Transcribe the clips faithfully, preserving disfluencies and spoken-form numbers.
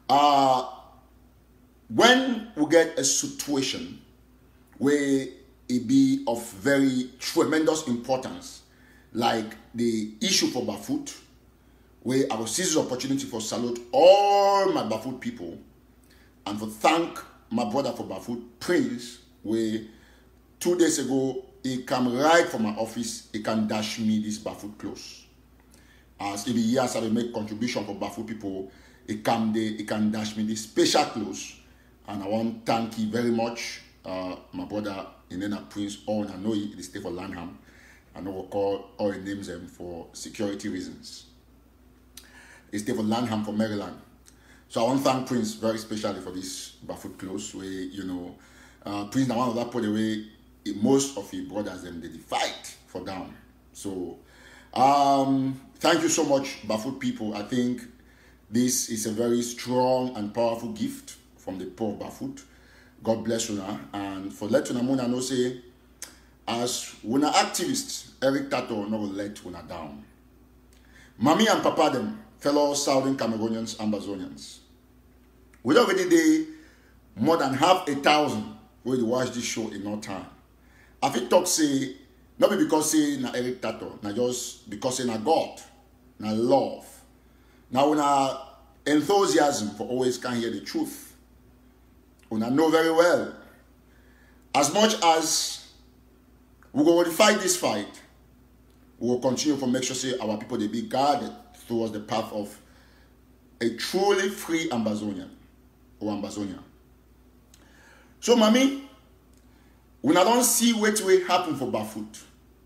Uh, when we get a situation where it be of very tremendous importance, like the issue for Bafut, where I will seize the opportunity for salute all my Bafut people and for thank my brother for Bafut, Prince, where two days ago he come right from my office, he can dash me this Bafut clothes. As every year I will make contribution for Bafut people, he come there, he can dash me this special clothes. And I want to thank you very much, uh, my brother Inena Prince, all I know he stay for Lanham. I know we call all the names them for security reasons. He stay for Lanham for Maryland. So I want to thank Prince very specially for this Bafut clothes where, you know, uh, Prince now one of that put away most of his brothers them they fight for down. So um, thank you so much, Bafut people. I think this is a very strong and powerful gift from the poor Bafut. God bless you now. And for let you know, know say, as una activists, Eric Tato no will let una down. Mommy and Papa them, fellow Southern Cameroonians, Ambazonians. We already did more than half a thousand when you watch this show in no time. I think talk say, not because say na Eric Tato, na just because say na God, na love. Now una enthusiasm for always can hear the truth. Una know very well. As much as we go to fight this fight, we will continue to make sure say our people they be guarded towards the path of a truly free Ambazonian or Ambazonia. So, mommy, we don't see what will happen for Bafut.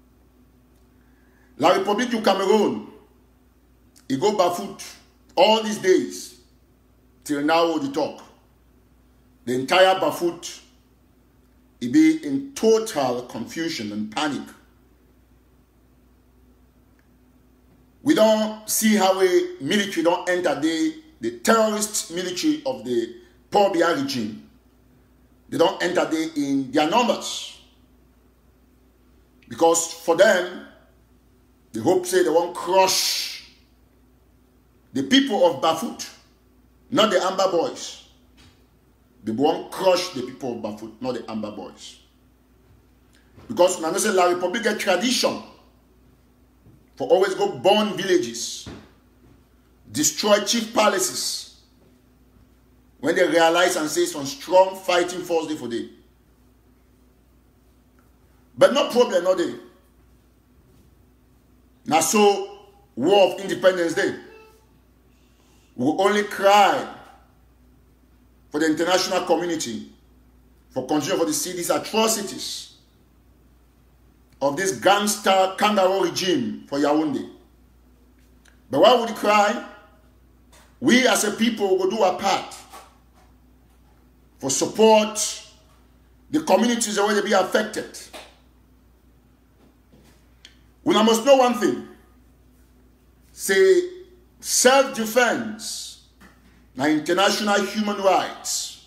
La République du Cameroon, it go Bafut all these days till now we talk. The entire Bafut, it be in total confusion and panic. We don't see how a military don't enter the, the terrorist military of the Paul Biya regime. They don't enter there in their numbers. Because for them, they hope say they won't crush the people of Bafut, not the Amber Boys. They won't crush the people of Bafut, not the Amber Boys. Because now say La République a tradition for always go burn villages, destroy chief palaces, when they realize and say some strong fighting force there for them. But no problem, no day. Now so, War of Independence Day, we will only cry for the international community for continuing for to see these atrocities of this gangster kangaroo regime for Yaoundé. But why would you cry? We as a people will do our part for support the communities that will be affected. We must know one thing. Say self-defense, now international human rights,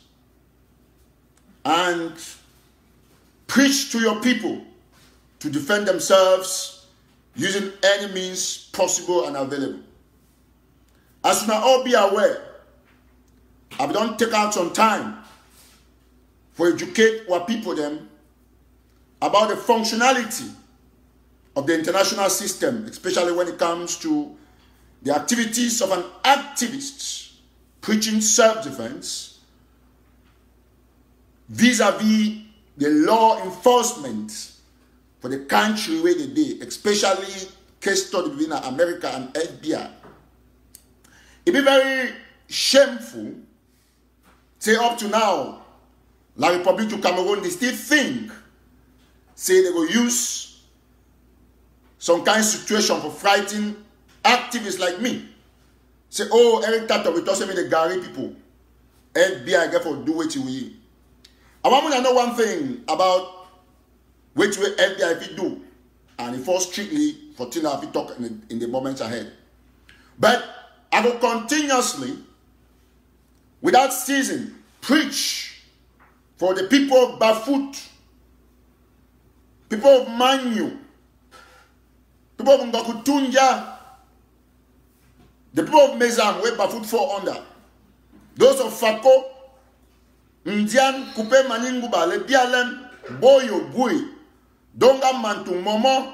and preach to your people to defend themselves using any means possible and available. As you now all be aware, I don't take out some time for educate our people them about the functionality of the international system, especially when it comes to the activities of an activist preaching self-defense vis-a-vis the law enforcement for the country where they did, especially case study between America and F B I. It be very shameful, say up to now, La République du Cameroon, they still think, say they will use some kind of situation for fighting activists like me. Say, oh, Eric Tato, we talk me the Gary people. F B I get for do what you will. I want to know one thing about what F B I if do. And it falls strictly for Tina if talk in the, in the moments ahead. But I will continuously, without ceasing, preach for the people of Bafut, people of Manyu, people of Ngakutunja, the people of Mezam, where Bafut fall under, those of Fako, Indian, Coupe Maninguba, Le Bialem, Boyo, Bui, Donga Mantu, Momo,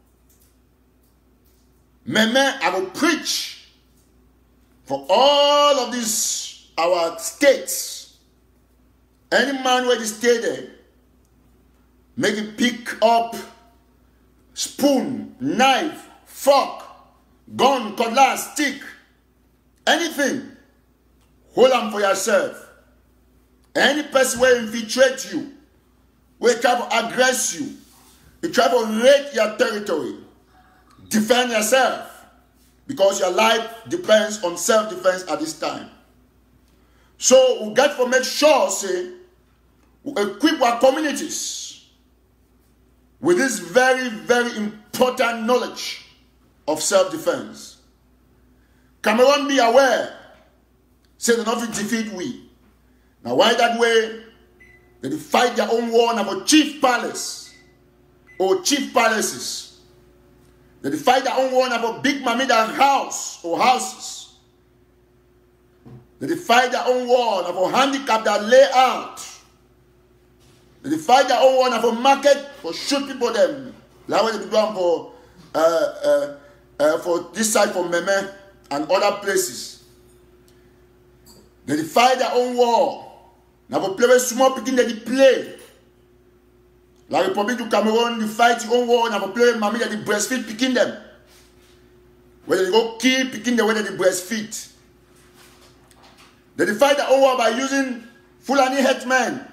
Meme, I will preach for all of these, our states. Any man where they stay there, make it pick up spoon, knife, fork, gun, cutlass, stick, anything. Hold them for yourself. Any person will infiltrate you, will try to aggress you, will try to raid your territory. Defend yourself, because your life depends on self-defense at this time. So we got to make sure, say, we equip our communities with this very, very important knowledge of self-defense. Cameroon be aware, say they not defeat we. Now why that way? They fight their own war about chief palace or chief palaces. They fight their own war about big mamida house or houses. They fight their own war about handicap that lay out. They fight their own war about market for shoot people them. Like what they do for uh, uh, uh, for this side for Meme and other places. They fight their own war. Now for play with small picking they play. Like Republic of Cameroon, they fight their own war. Now for play with mommy that they breastfeed picking them. Whether they go kill picking the way that they breastfeed. They fight their own war by using Fulani headmen.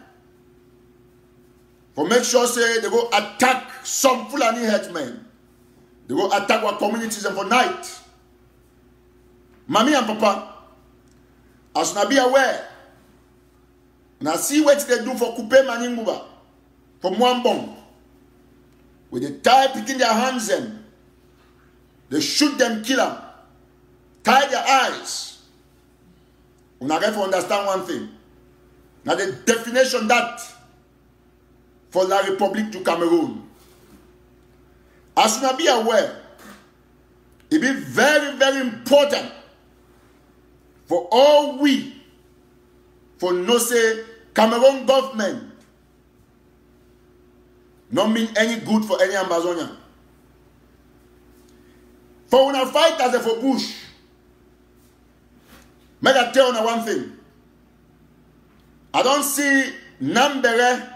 For make sure say they go attack some Fulani headmen. They go attack our communities and for night. Mommy and Papa, as na be aware, now see what they do for Coupe Maninguba, for Mwambong. With the tie picking their hands in, they shoot them, kill them, tie their eyes. We now get to understand one thing. Now the definition that for La République du Cameroon. As you be aware, it be very, very important for all we, for no say Cameroon government, not mean any good for any Amazonian. For when I fight as a for Bush, make I tell you one thing. I don't see Nambere,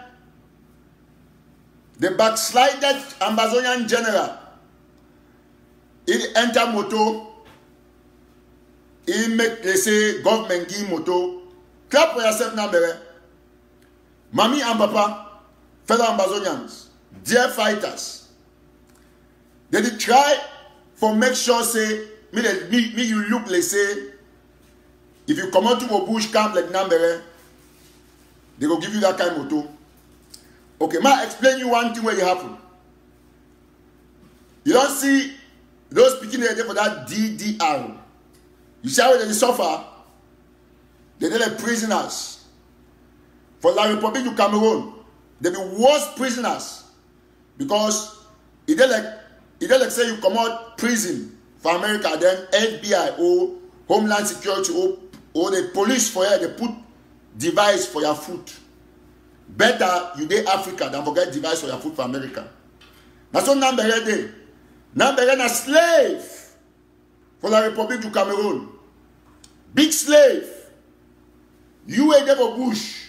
the backslided Amazonian general. He enter moto. He make, they say, government give moto. Clap for yourself, Nambere. Mommy and Papa, fellow Amazonians, dear fighters. They did try for make sure, say, me, me, me you look, like say, if you come out to a bush camp like Nambere, they will give you that kind of moto. Okay, ma explain you one thing where it happen. You don't see those speaking there for that D D R. You see how they suffer? They are like prisoners. For La République du Cameroon, they be worst prisoners. Because it is like it is like say you come out prison for America, then F B I or Homeland Security or, or the police for you, they put device for your foot. Better you dey Africa than forget device for your food for America. That's what Nambere dey. Nambere na slave for La République du Cameroon. Big slave. You a devil bush.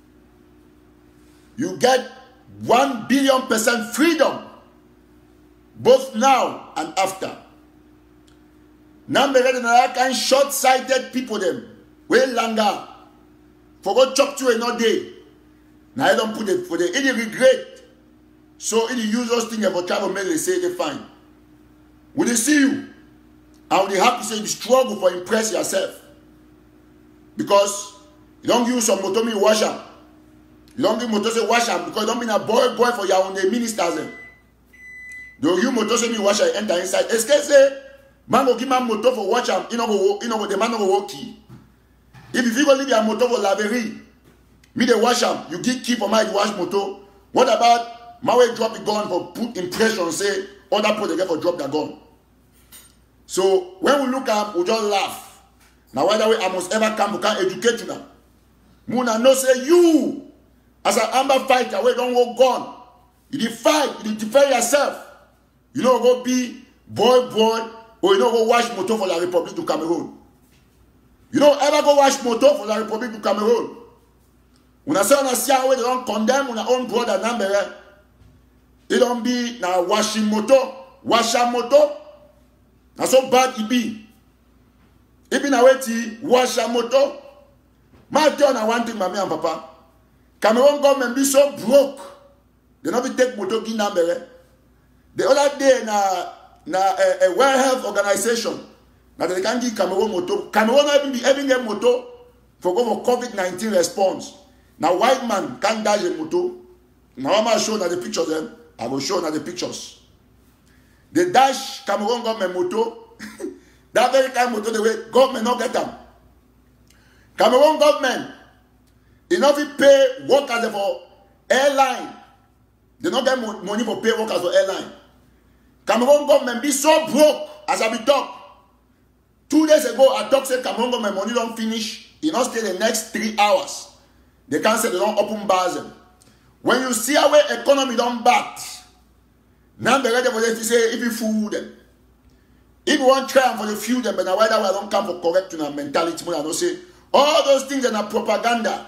You get one billion percent freedom. Both now and after. Nambere na kind short-sighted people them. Way longer. For go chop to another day. Now I don't put it for the any regret. So if you use those things for travel make they say they fine. Will they see you? And they have to say you struggle for impress yourself. Because you don't use some motor me wash them. You don't give motor say wash them because you don't mean a boy boy for your own ministers. They will use motor say me wash them enter inside. Excuse say man go give man motor for wash them, you know go you know the man go walk key. If you go leave your motor for lavery. Me they wash them, you get keep for my wash motor. What about my way drop the gun for put impression, say other people they get for drop their gun. So when we look up, we just laugh. Now why that way I must ever come to can educate you now. Muna no say you as an amber fighter we don't go gun. You did fight, you did defend yourself. You know go be boy boy or you know go watch motor for La Republic to Cameroon. You don't ever go watch motor for La Republic to Cameroon. When I say on a see how they don't condemn on our own brother number. It don't be now washing motor, washa motor. Now so bad it be. It be now wait washa motor. My turn I one thing, mommy and papa. Cameroon government be so broke. They not be take motor give number. The other day na na a, a World Health Organization. Now they can give Cameroon motor. Cameroon even be having a motor for go for COVID nineteen response. Now white man can't dash a motor. Now I'm gonna show now the pictures them. I will show now the pictures. They dash Cameroon government motor. That very kind motor the way government not get them. Cameroon government enough to pay workers for airline. They not get money for pay workers for airline. Cameroon government be so broke as I be talk. Two days ago I talk say Cameroon government money don't finish. You not stay the next three hours. They can't say they don't open bars. When you see our economy don't bat, now they ready for them to say if you fool them. If you want try for the few them, but now why that way I don't come for correct to mentality. I don't say all those things are propaganda.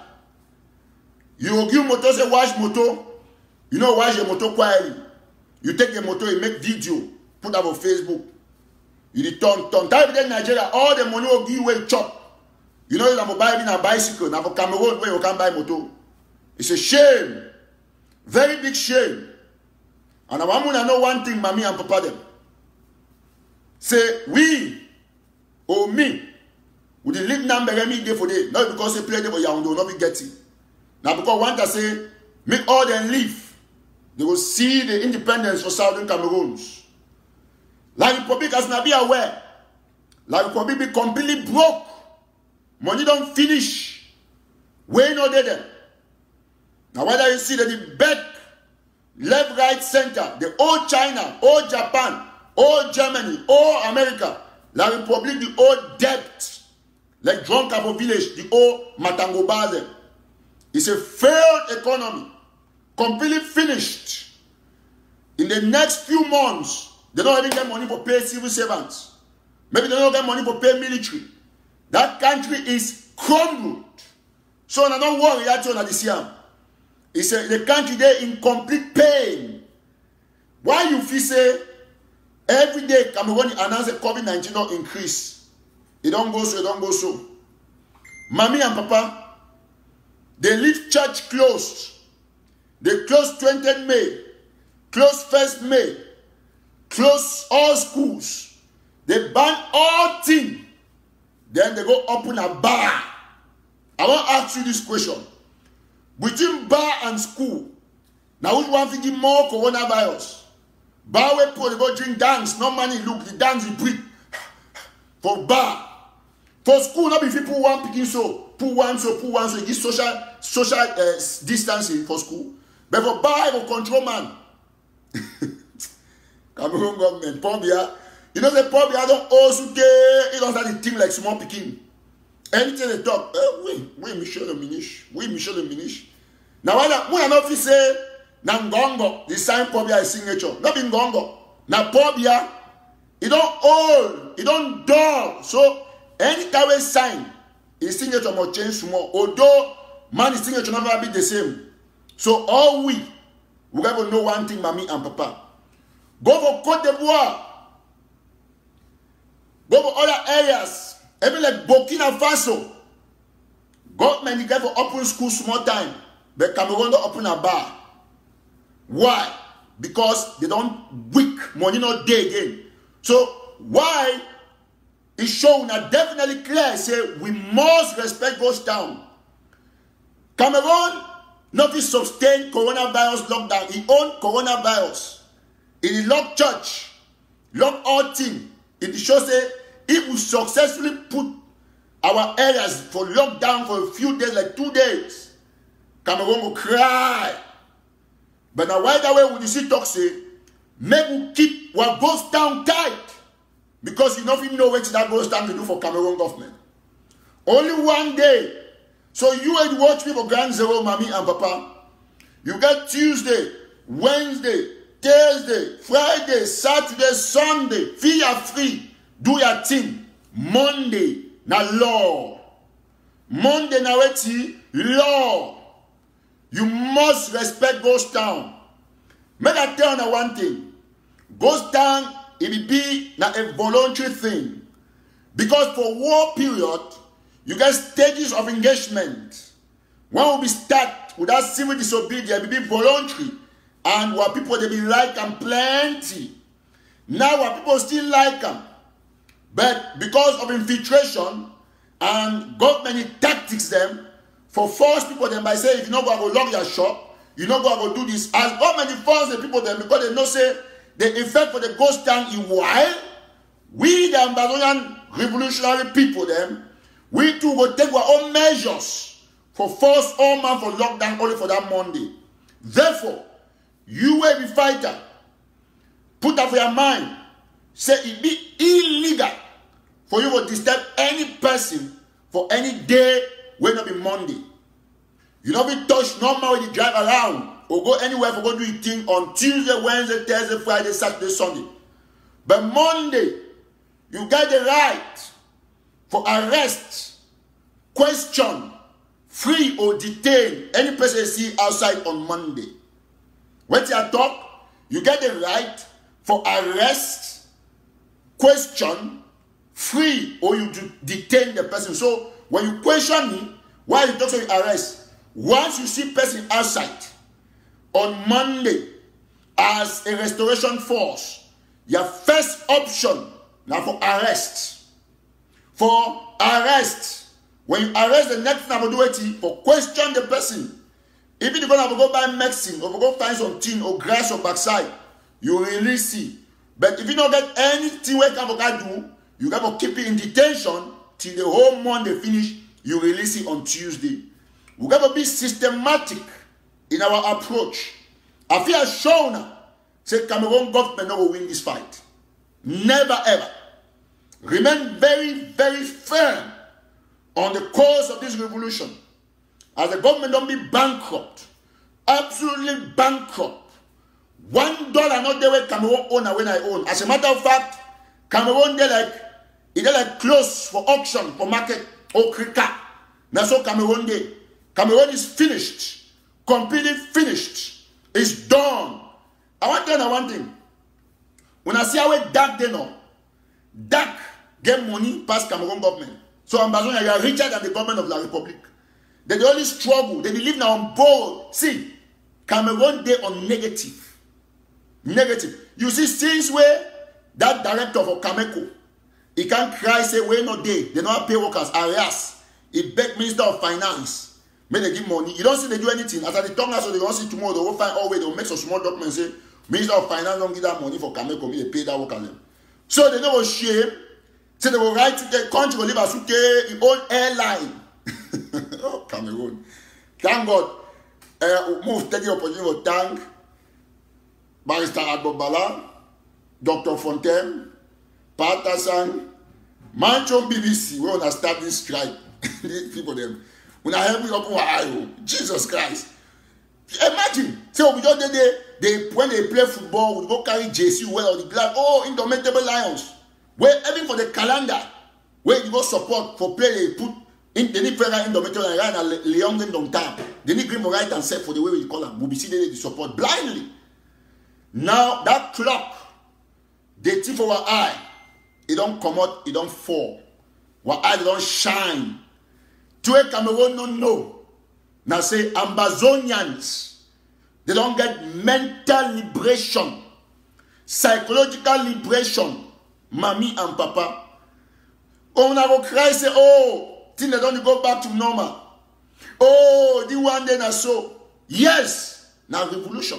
You give motor say wash motor. You know wash your motor quietly. You take your motor, you make video, put that on Facebook. You return, turn. Type in Nigeria, all the money will give away chop. You know you have to buy a bicycle, now for Cameroon where you can't buy motor. It's a shame. Very big shame. And I want to know one thing, mommy and papa them. Say, we, or me, we the live number every day for day. Not because they play them for Yaoundé, not be getting. Now because one that say, make all them leave. They will see the independence for Southern Cameroons. Like Republic has not be aware. Like Republic be completely broke. Money don't finish. We no dead them. Now whether you see that the back, left, right, center, the old China, old Japan, old Germany, old America, La Republic, the old debt, like Drunk Cabo Village, the old Matango Baze. It's a failed economy, completely finished. In the next few months, they don't even get money for pay civil servants. Maybe they don't get money for pay military. That country is crumbled. So now don't worry, that's all this year. It's a, the country there in complete pain. Why you feel say every day Cameroon announce that COVID nineteen don't increase. It don't go so, it don't go so. Mommy and papa, they leave church closed. They close twentieth May, close first May, close all schools. They ban all things. Then they go open a bar. I want to ask you this question. Between bar and school, now which one thinking more coronavirus? Bar where people go drink dance, no money, look, the dance you breathe. For bar. For school, not be people one picking so, put one so, put one so, it is social, social uh, distancing for school. But for bar, for control man. Cameroon government, Pobia. You know the Pobia don't also take, it don't start the thing like small picking. Anything they talk, eh, we, we Michel le Minish, we Michel le Minish. Now when I know if say, na Ngongo, the sign Pobia is signature. Not be Ngongo. Now Pobia, it don't old, it don't dull. So any kind of sign, his signature must change small. Although man's signature never be the same. So all we, we gotta know one thing, mommy and papa. Go for Côte d'Ivoire. Go for other areas. Even like Burkina Faso. Government you get for open school small time. But Cameroon don't open a bar. Why? Because they don't weak money not day again. So why? It's shown that definitely clear. Say we must respect goes down. Cameroon not to sustain coronavirus lockdown. He own coronavirus. It lock church, lock all things. It shows say if we successfully put our areas for lockdown for a few days, like two days, Cameroon will cry. But now why that way would you see talk say, make we keep what goes down tight. Because you don't even know what that goes down to do for Cameroon government. Only one day. So you would watch me for Grand Zero, mommy and papa. You get Tuesday, Wednesday, Thursday, Friday, Saturday, Sunday. Feel you free. Do your thing. Monday, na law. Monday, na weti, law. You must respect Ghost Town. Make I tell you one thing. Ghost Town, it will be na a voluntary thing. Because for war period, you get stages of engagement. When we start without civil disobedience, it will be voluntary. And what people, they be like them plenty. Now what people still like them. But because of infiltration and government tactics them, for force people them by saying, if you not go to lock your shop, you not go to do this. As government force the people them because they know say, the effect for the Ghost Town in while, we the Ambazonian revolutionary people them, we too will take our own measures for force all man for lockdown only for that Monday. Therefore, you will be fighter. Put that for your mind. Say it be illegal for you to disturb any person for any day will not be Monday. You not be touched normal when you drive around or go anywhere for go do your thing on Tuesday, Wednesday, Thursday, Friday, Saturday, Sunday. But Monday, you got the right for arrest, question, free or detain any person you see outside on Monday. When you talk, you get the right for arrest, question, free or you detain the person. So when you question me, why you talk so you arrest? Once you see person outside on Monday as a restoration force, your first option now for arrest. For arrest, when you arrest the next thing I will do it for question the person. If you're going to go buy medicine or go find something or grass or backside, you release it. But if you don't get anything where you can do, you got to keep it in detention till the whole month they finish. You release it on Tuesday. We got to be systematic in our approach. I feel shown now. Say Cameroon government no will win this fight. Never ever. Remain very, very firm on the course of this revolution. As the government don't be bankrupt. Absolutely bankrupt. One dollar not there where Cameroon own when I own. As a matter of fact, Cameroon they like it they like close for auction, for market, or cricket. That's all Cameroon day. Cameroon is finished. Completely finished. It's done. I want to know one thing. When I see how dark they know, dark get money past Cameroon government. So Ambazonia, you are richer than the government of the Republic. They only struggle. They live now on board. See, Cameroon they on negative. Negative. You see, since where that director for Cameco, he can't cry, say, we're not there. They don't pay workers, areas. He beg Minister of Finance. May they give money. You don't see they do anything. As I talk now, so they don't see tomorrow, they will find all way, they will make some small documents say, Minister of Finance don't give that money for Cameco, they pay that worker them. So they don't shame. Say they will write to the country will live as the old airline. Oh, Cameroon. Thank God. Uh, move take the opportunity to thank Barrister Agbobala, Doctor Fontaine, Patterson, Manchon B B C. We want to start this strike. These people them. When I help you up eye, Jesus Christ. Imagine. So we just they, they when they play football, we go carry J C well or the glad. Oh, Indomitable Lions. Where even for the calendar, where you go support for play, they put in they need prayer Indomitable and right and Leon them don't time. They need Green right and set for the way we call them. We be see they support blindly. Now that clock, they tip our eye. It don't come out, it don't fall. Our eye don't shine. To a Cameroon no know. Now say Ambazonians, they don't get mental liberation, psychological liberation, mommy and papa. Oh, now go cry say, oh, think they don't go back to normal. Oh, the one day na so. Yes, now revolution.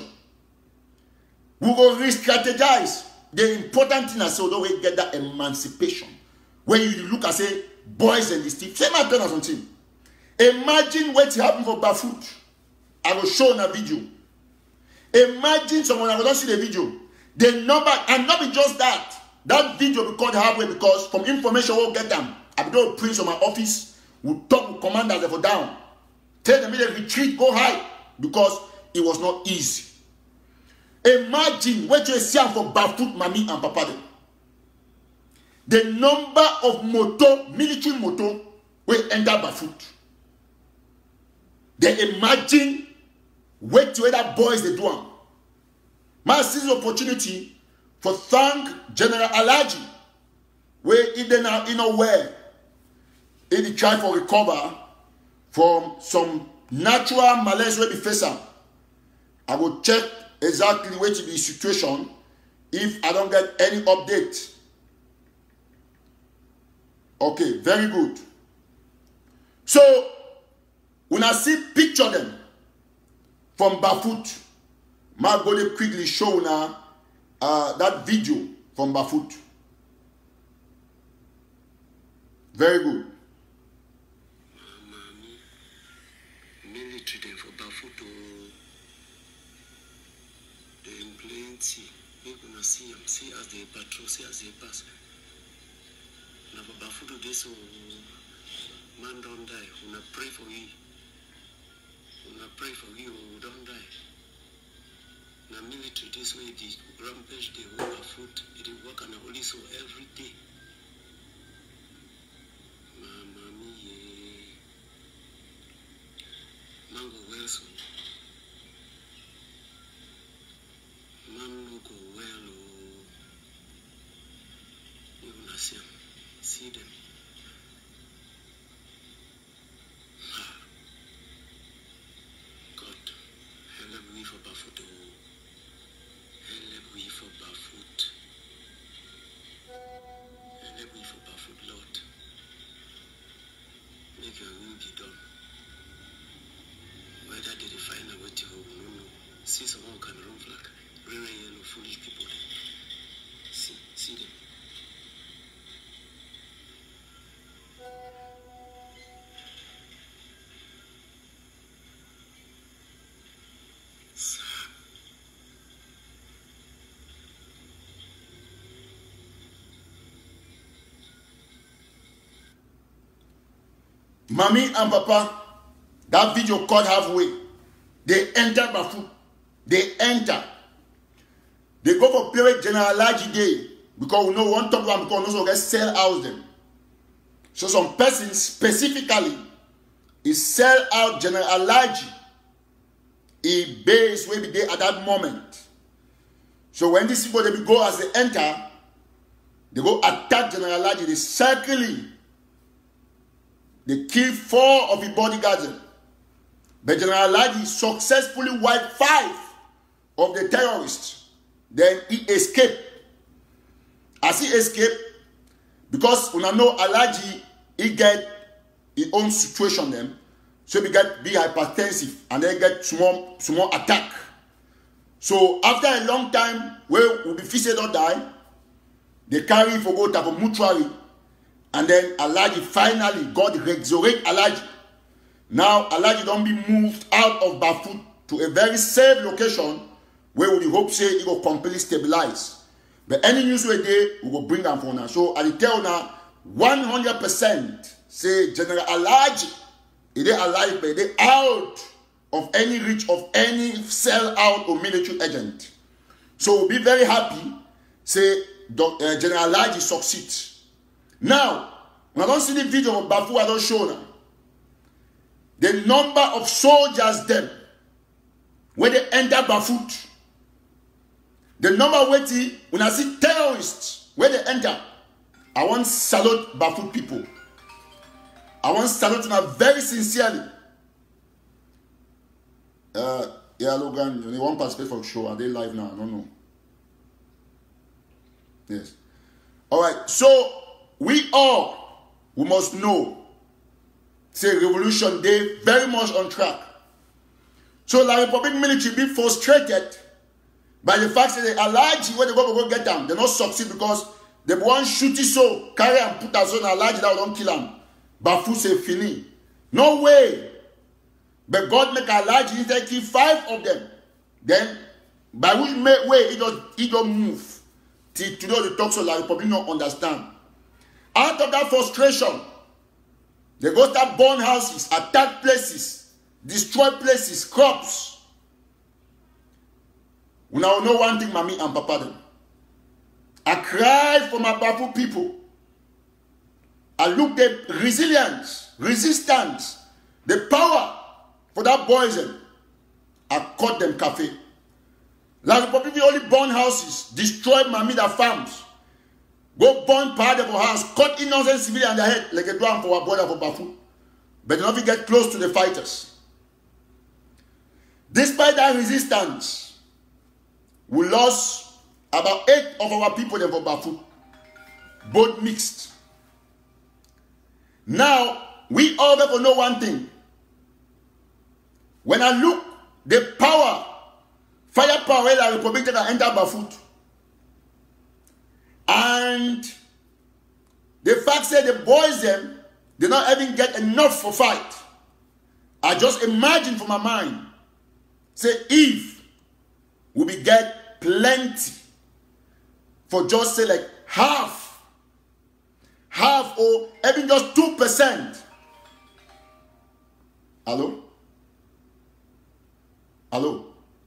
We will re-strategize. The important thing is so we get that emancipation. When you look and say, boys and the stiff, say my turn or something. Imagine what happened for Bafut. I will show in a video. Imagine someone, I will not see the video. The number, and not be just that. That video will call the hardware because from information we'll get them. I will go print from my office. will talk with commanders for down. Tell them to retreat, go high, because it was not easy. Imagine what you see for Bafut, Mommy and Papa them. The number of moto, military moto, will enter Bafut. They imagine what to other boys they do. My season opportunity for thank General Alaji, where if they now in a way, if they try for recover from some natural malaise where be facing. I will check exactly what is the situation if I don't get any update. Okay, very good. So, when I see picture them from Bafut, I'm going to quickly show now uh, that video from Bafut. Very good. Military for Bafut, they in plenty. You're going to see them, see as they patrol, see as they pass. Now for Bafut, this man don't die. We not pray for you. We not pray for you. We don't die. Now military this way, the rampage, they work Bafut, they work on the holy soul every day. Mama mia, mango well so. Man no go well. You wanna see them? See them. God, help me for Bafut. Help me for Bafut. Help me for Bafut, Lord. Make your will be done. Whether they define a way to go, no, no. See someone can run flag. Really yellow, foolish people. See, see them. Mommy and Papa, that video cut halfway. They enter Bafut. They enter. They go for period General Alaji Day because we know one top one because we also get sell out them. So some persons specifically is sell out General Alaji. He base where be there at that moment. So when these people they go as they enter, they go attack General Alaji. They circle him. They kill four of his bodyguards. But General Alaji successfully wiped five of the terrorists. Then he escaped. As he escaped, because we know Alaji, he get his own situation then. So he get be hypertensive and then get small, small attack. So after a long time, where will be feasted or die, they carry him for go to a mortuary. And then Alaji finally, God resurrect Alaji. Now Alaji don't be moved out of Bafut to a very safe location where we hope say it will completely stabilize. But any news we there, we will bring them for now. So I tell now, one hundred percent say General Alaji, is they alive, but they out of any reach of any sell out or military agent. So we'll be very happy, say uh, General Alaji succeeds. Now, when I don't see the video of Bafut, I don't show now. The number of soldiers them when they enter Bafut. The number waiting when I see terrorists when they enter. I want to salute Bafut people. I want to salute them very sincerely. Uh, yeah, Logan, you want to participate for the show? Are they live now? No, no. Yes. All right. So we all, we must know, say Revolution Day very much on track. So the Republic military be frustrated by the fact that they Alaji, when they go, go get them, they not succeed because they want shoot it so, carry and put us on Alaji that don't kill them. Bafut say fini. No way. But God make Alaji, he kill five of them. Then, by which way it don't, it don't move. Till today the talks of the Republic don't understand. Out of that frustration, They go start burn houses, attack places, destroy places, crops. We now know one thing, mommy and papa them. I cry for my Bafut people. I look the resilience, resistance, the power for that poison. I cut them cafe. Like the people only burn houses, destroy Mamida farms, go burn part of our house, cut innocent civilians on their head like a drum for our brother for Bafut. But not get close to the fighters. Despite that resistance, we lost about eight of our people there for Bafut, both mixed. Now, we all therefore know one thing. When I look the power, firepower where the Republic can enter Bafut, and the fact that the boys them, they not even get enough for fight. I just imagine for my mind, say if we be get plenty for just say like half, half or even just two percent. Hello? Hello?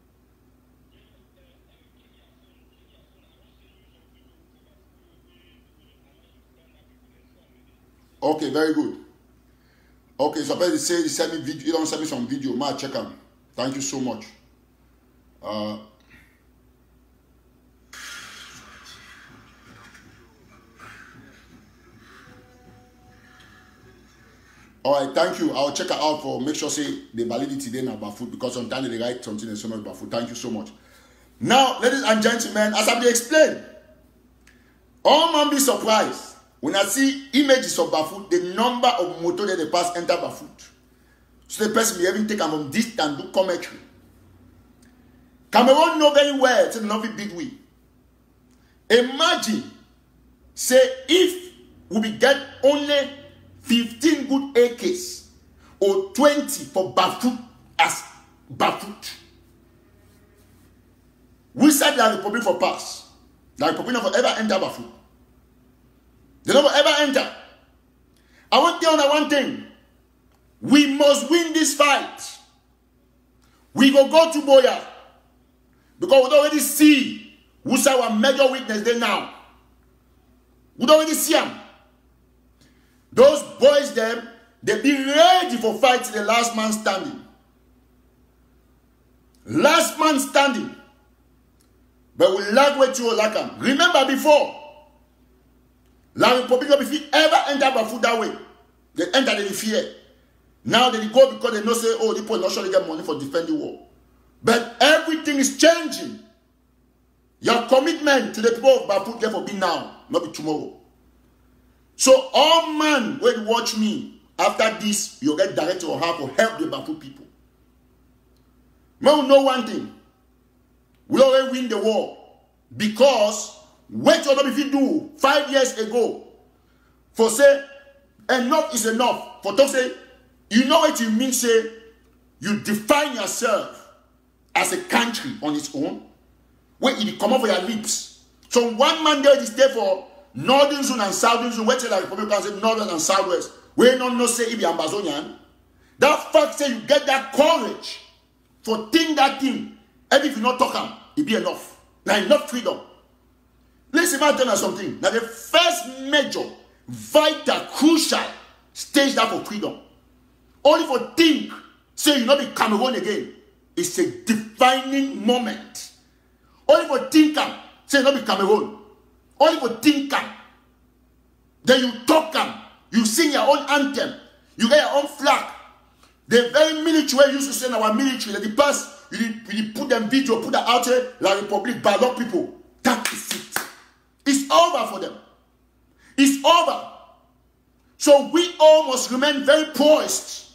Okay, very good. Okay, so they say they send me video, you don't send me some video, ma check them. Thank you so much. Uh All right, thank you. I'll check it out for make sure say the validity then about food because sometimes they write something and so much about food. Thank you so much. Now, ladies and gentlemen, as I've explained, all man be surprised when I see images of Bafut, the number of motor that they pass enter Bafut. So the person be even take them from distance do commentary. Cameroon know very well it's not a big way. Imagine, say if we be get only fifteen good acres or twenty for Bafut as Bafut. We said that the Republic for pass. The Republic never ever enter Bafut. They never ever enter. I want to tell you one thing. We must win this fight. We go go to Boya. Because we don't already see who's our major weakness there now. We don't already see them. Those boys them, they be ready for fighting the last man standing. Last man standing. But we like what you like them. Remember before, La Republic if you ever enter Bafut that way, they enter the fear. Now they go because they know say, oh, the people not sure they get money for defending the war. But everything is changing. Your commitment to the people of Bafut therefore be now, not be tomorrow. So all man when watch me after this, you get directed or have to help the Bafut people. Now we know one thing. We already win the war because what you if you do five years ago for say enough is enough for to say you know what you mean say you define yourself as a country on its own when it come up for your lips. So one man there is there for northern zone and southern zone. Where the Republicans say northern and southwest. We don't know say if you're Amazonian. That fact say you get that courage for think that thing. And if you not talk them, it be enough. Now enough freedom. Listen, I tell you something. Now the first major, vital, crucial stage that for freedom. Only for think, say you not be Cameroon again. It's a defining moment. Only for thinker, say you not be Cameroon. Only for thinker. Then you talk them. You sing your own anthem. You get your own flag. The very military used to send our military. That the past, you, you put them video, put them out there, like Republic, ballot people. That is it. It's over for them. It's over. So we all must remain very poised.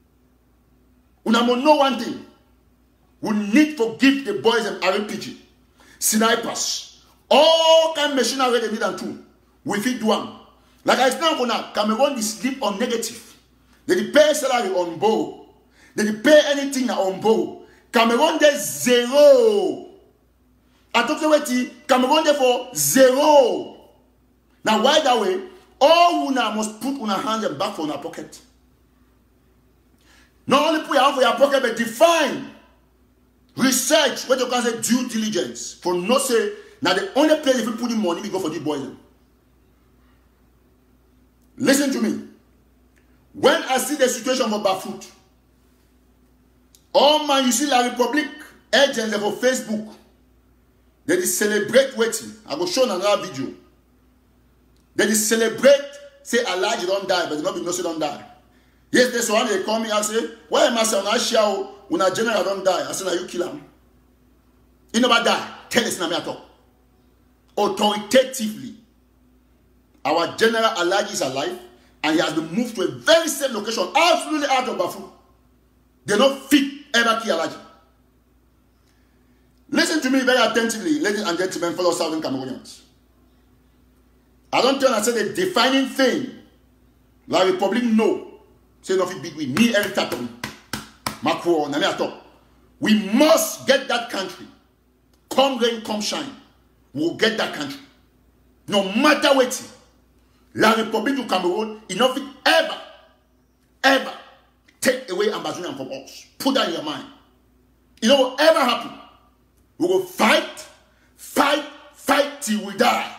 We must know one thing. We need to give the boys an R P G, snipers, all kind of machinery they need and tool. We fit do them. Like I explained for now, Cameroon is sleep on negative. They pay salary on board. They pay anything on board. Cameroon there's zero. I talk about Cameroon there for zero. Now why that way? all una must put una hands and back for una pocket. Not only put your hand for your pocket, but define, research, what you can say due diligence. For no say, now the only place if you put in money, we go for the boiling. Listen to me. When I see the situation for Bafut, oh man, you see La Republic agents for Facebook, they celebrate waiting. I will show another video. They celebrate, say Alhaji don't die, but they not be no say don't die. Yes, this one they call me and say, why am I saying I share when a general don't die? I say, now you kill him. He never die. Tell us now me at all. Authoritatively, our general Alhaji is alive and he has been moved to a very safe location, absolutely out of Bafut. They not fit ever kill Alhaji. Listen to me very attentively, ladies and gentlemen, fellow Southern Cameroonians. I don't tell and say the defining thing, like Republic no. Say nothing big with me every time. Macron, and I talk. We must get that country. Come rain, come shine. We'll get that country. No matter what. La République du Cameroon, enough it ever, ever take away Ambazonian from us. Put that in your mind. You know what ever happen? We will fight, fight, fight till we die.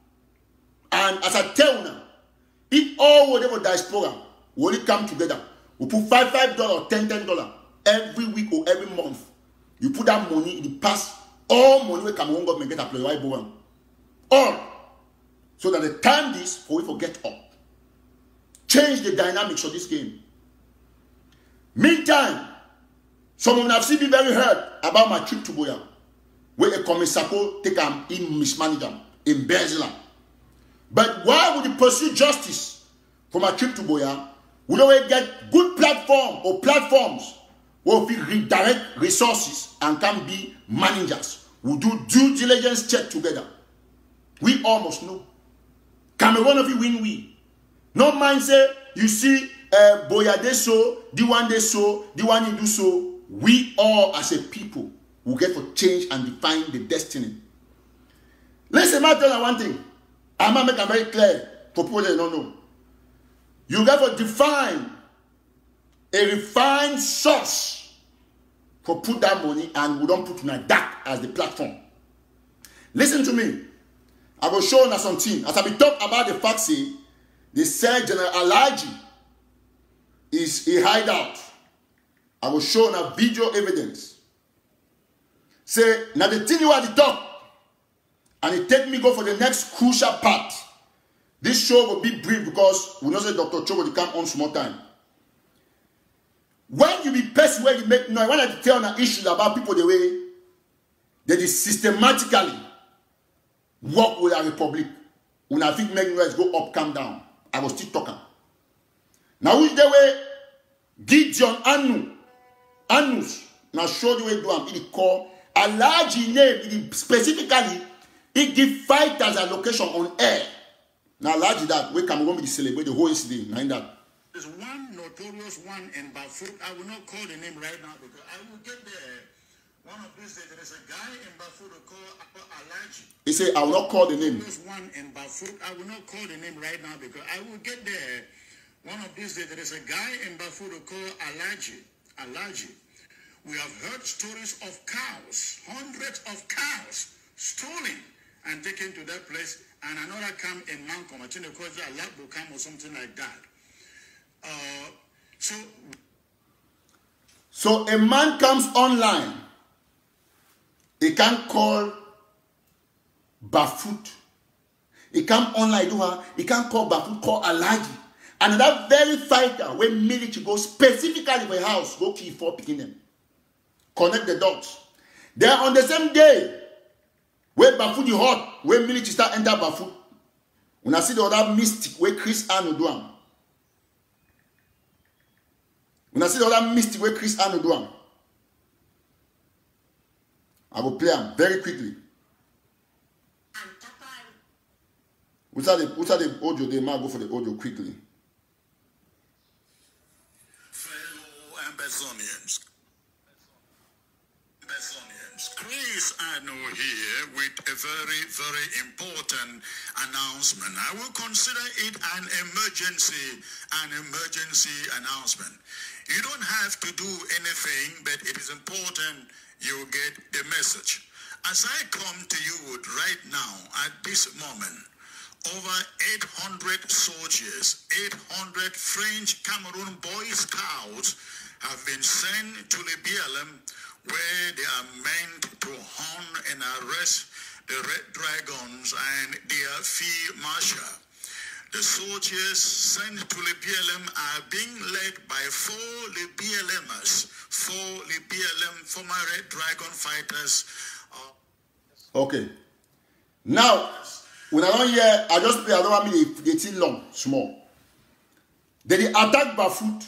And as I tell you now, if all whatever diaspora we only come together, we put five, five dollars, ten, ten dollars every week or every month. You put that money in the past, all money we Cameroon government get applied right boy. All. So that the time this for we forget up. Change the dynamics of this game. Meantime, some of them have seen me very hurt about my trip to Buea, where a commissako take them in mismanage them, embezzle them. But why would you pursue justice for my trip to Buea? We don't get good platform or platforms where we redirect resources and can be managers. We do due diligence check together. We almost know. Cameroon of you win we. No mind say you see uh, Buea they so, the one they so, the one you do so. We all as a people will get to change and define the destiny. Listen, I tell you one thing. I'm gonna make it very clear for people that don't know. You got to define a refined source for put that money, and we don't put in a dark as the platform. Listen to me. I will show you something. As I be talk about the fact, say, they said General Alhaji is a hideout. I will show you video evidence. Say, now the thing you are the talk, and it take me go for the next crucial part. This show will be brief because we know that Doctor Cho will come on small time. When you be person where you make noise, when I tell you issues about people the way that is systematically work with our republic, when I think make noise go up, come down, I will still talking. Now which the way Gideon Anu, Anus, now show the way do am. It call a large name. It specifically it give fighters a location on air. Now, large that we can go to celebrate the whole yesterday. Mind that. There's one notorious one in Bafut. I will not call the name right now because I will get there. One of these days, there is a guy in Bafut who call Alhaji. He said, I will not call the name. There's one in Bafut. I will not call the name right now because I will get there. One of these days, there is a guy in Bafut who call Alhaji. Alhaji. We have heard stories of cows, hundreds of cows stolen and taken to that place. And another come in Mancom, I think because a lab will come or something like that. Uh, so, so a man comes online. He can call Bafut. He come online, do her. He can call Bafut, call Alhaji. And that very fighter, when military go specifically for a house, go kill four picking them. Connect the dots. They are on the same day. Where Bafut is hot, where military start enter Bafut. When I see the other mystic, where Chris Arno do am. When I see the other mystic, where Chris Arno do am. I will play them very quickly. What's that the, what's that the audio? They might go for the audio quickly. Fellow Ambazonians. Ambazonians. Chris Anu here with a very, very important announcement. I will consider it an emergency, an emergency announcement. You don't have to do anything, but it is important you get the message. As I come to you right now, at this moment, over eight hundred soldiers, eight hundred French Cameroon Boy Scouts have been sent to the B L M, where they are meant to hunt and arrest the Red Dragons and their field marshal. The soldiers sent to the B L M are being led by four LiBLMers, four L B L M former Red Dragon fighters. Uh, okay. Now, when I don't hear, I just play, I don't want me to get it long, small. Then they attack Bafut.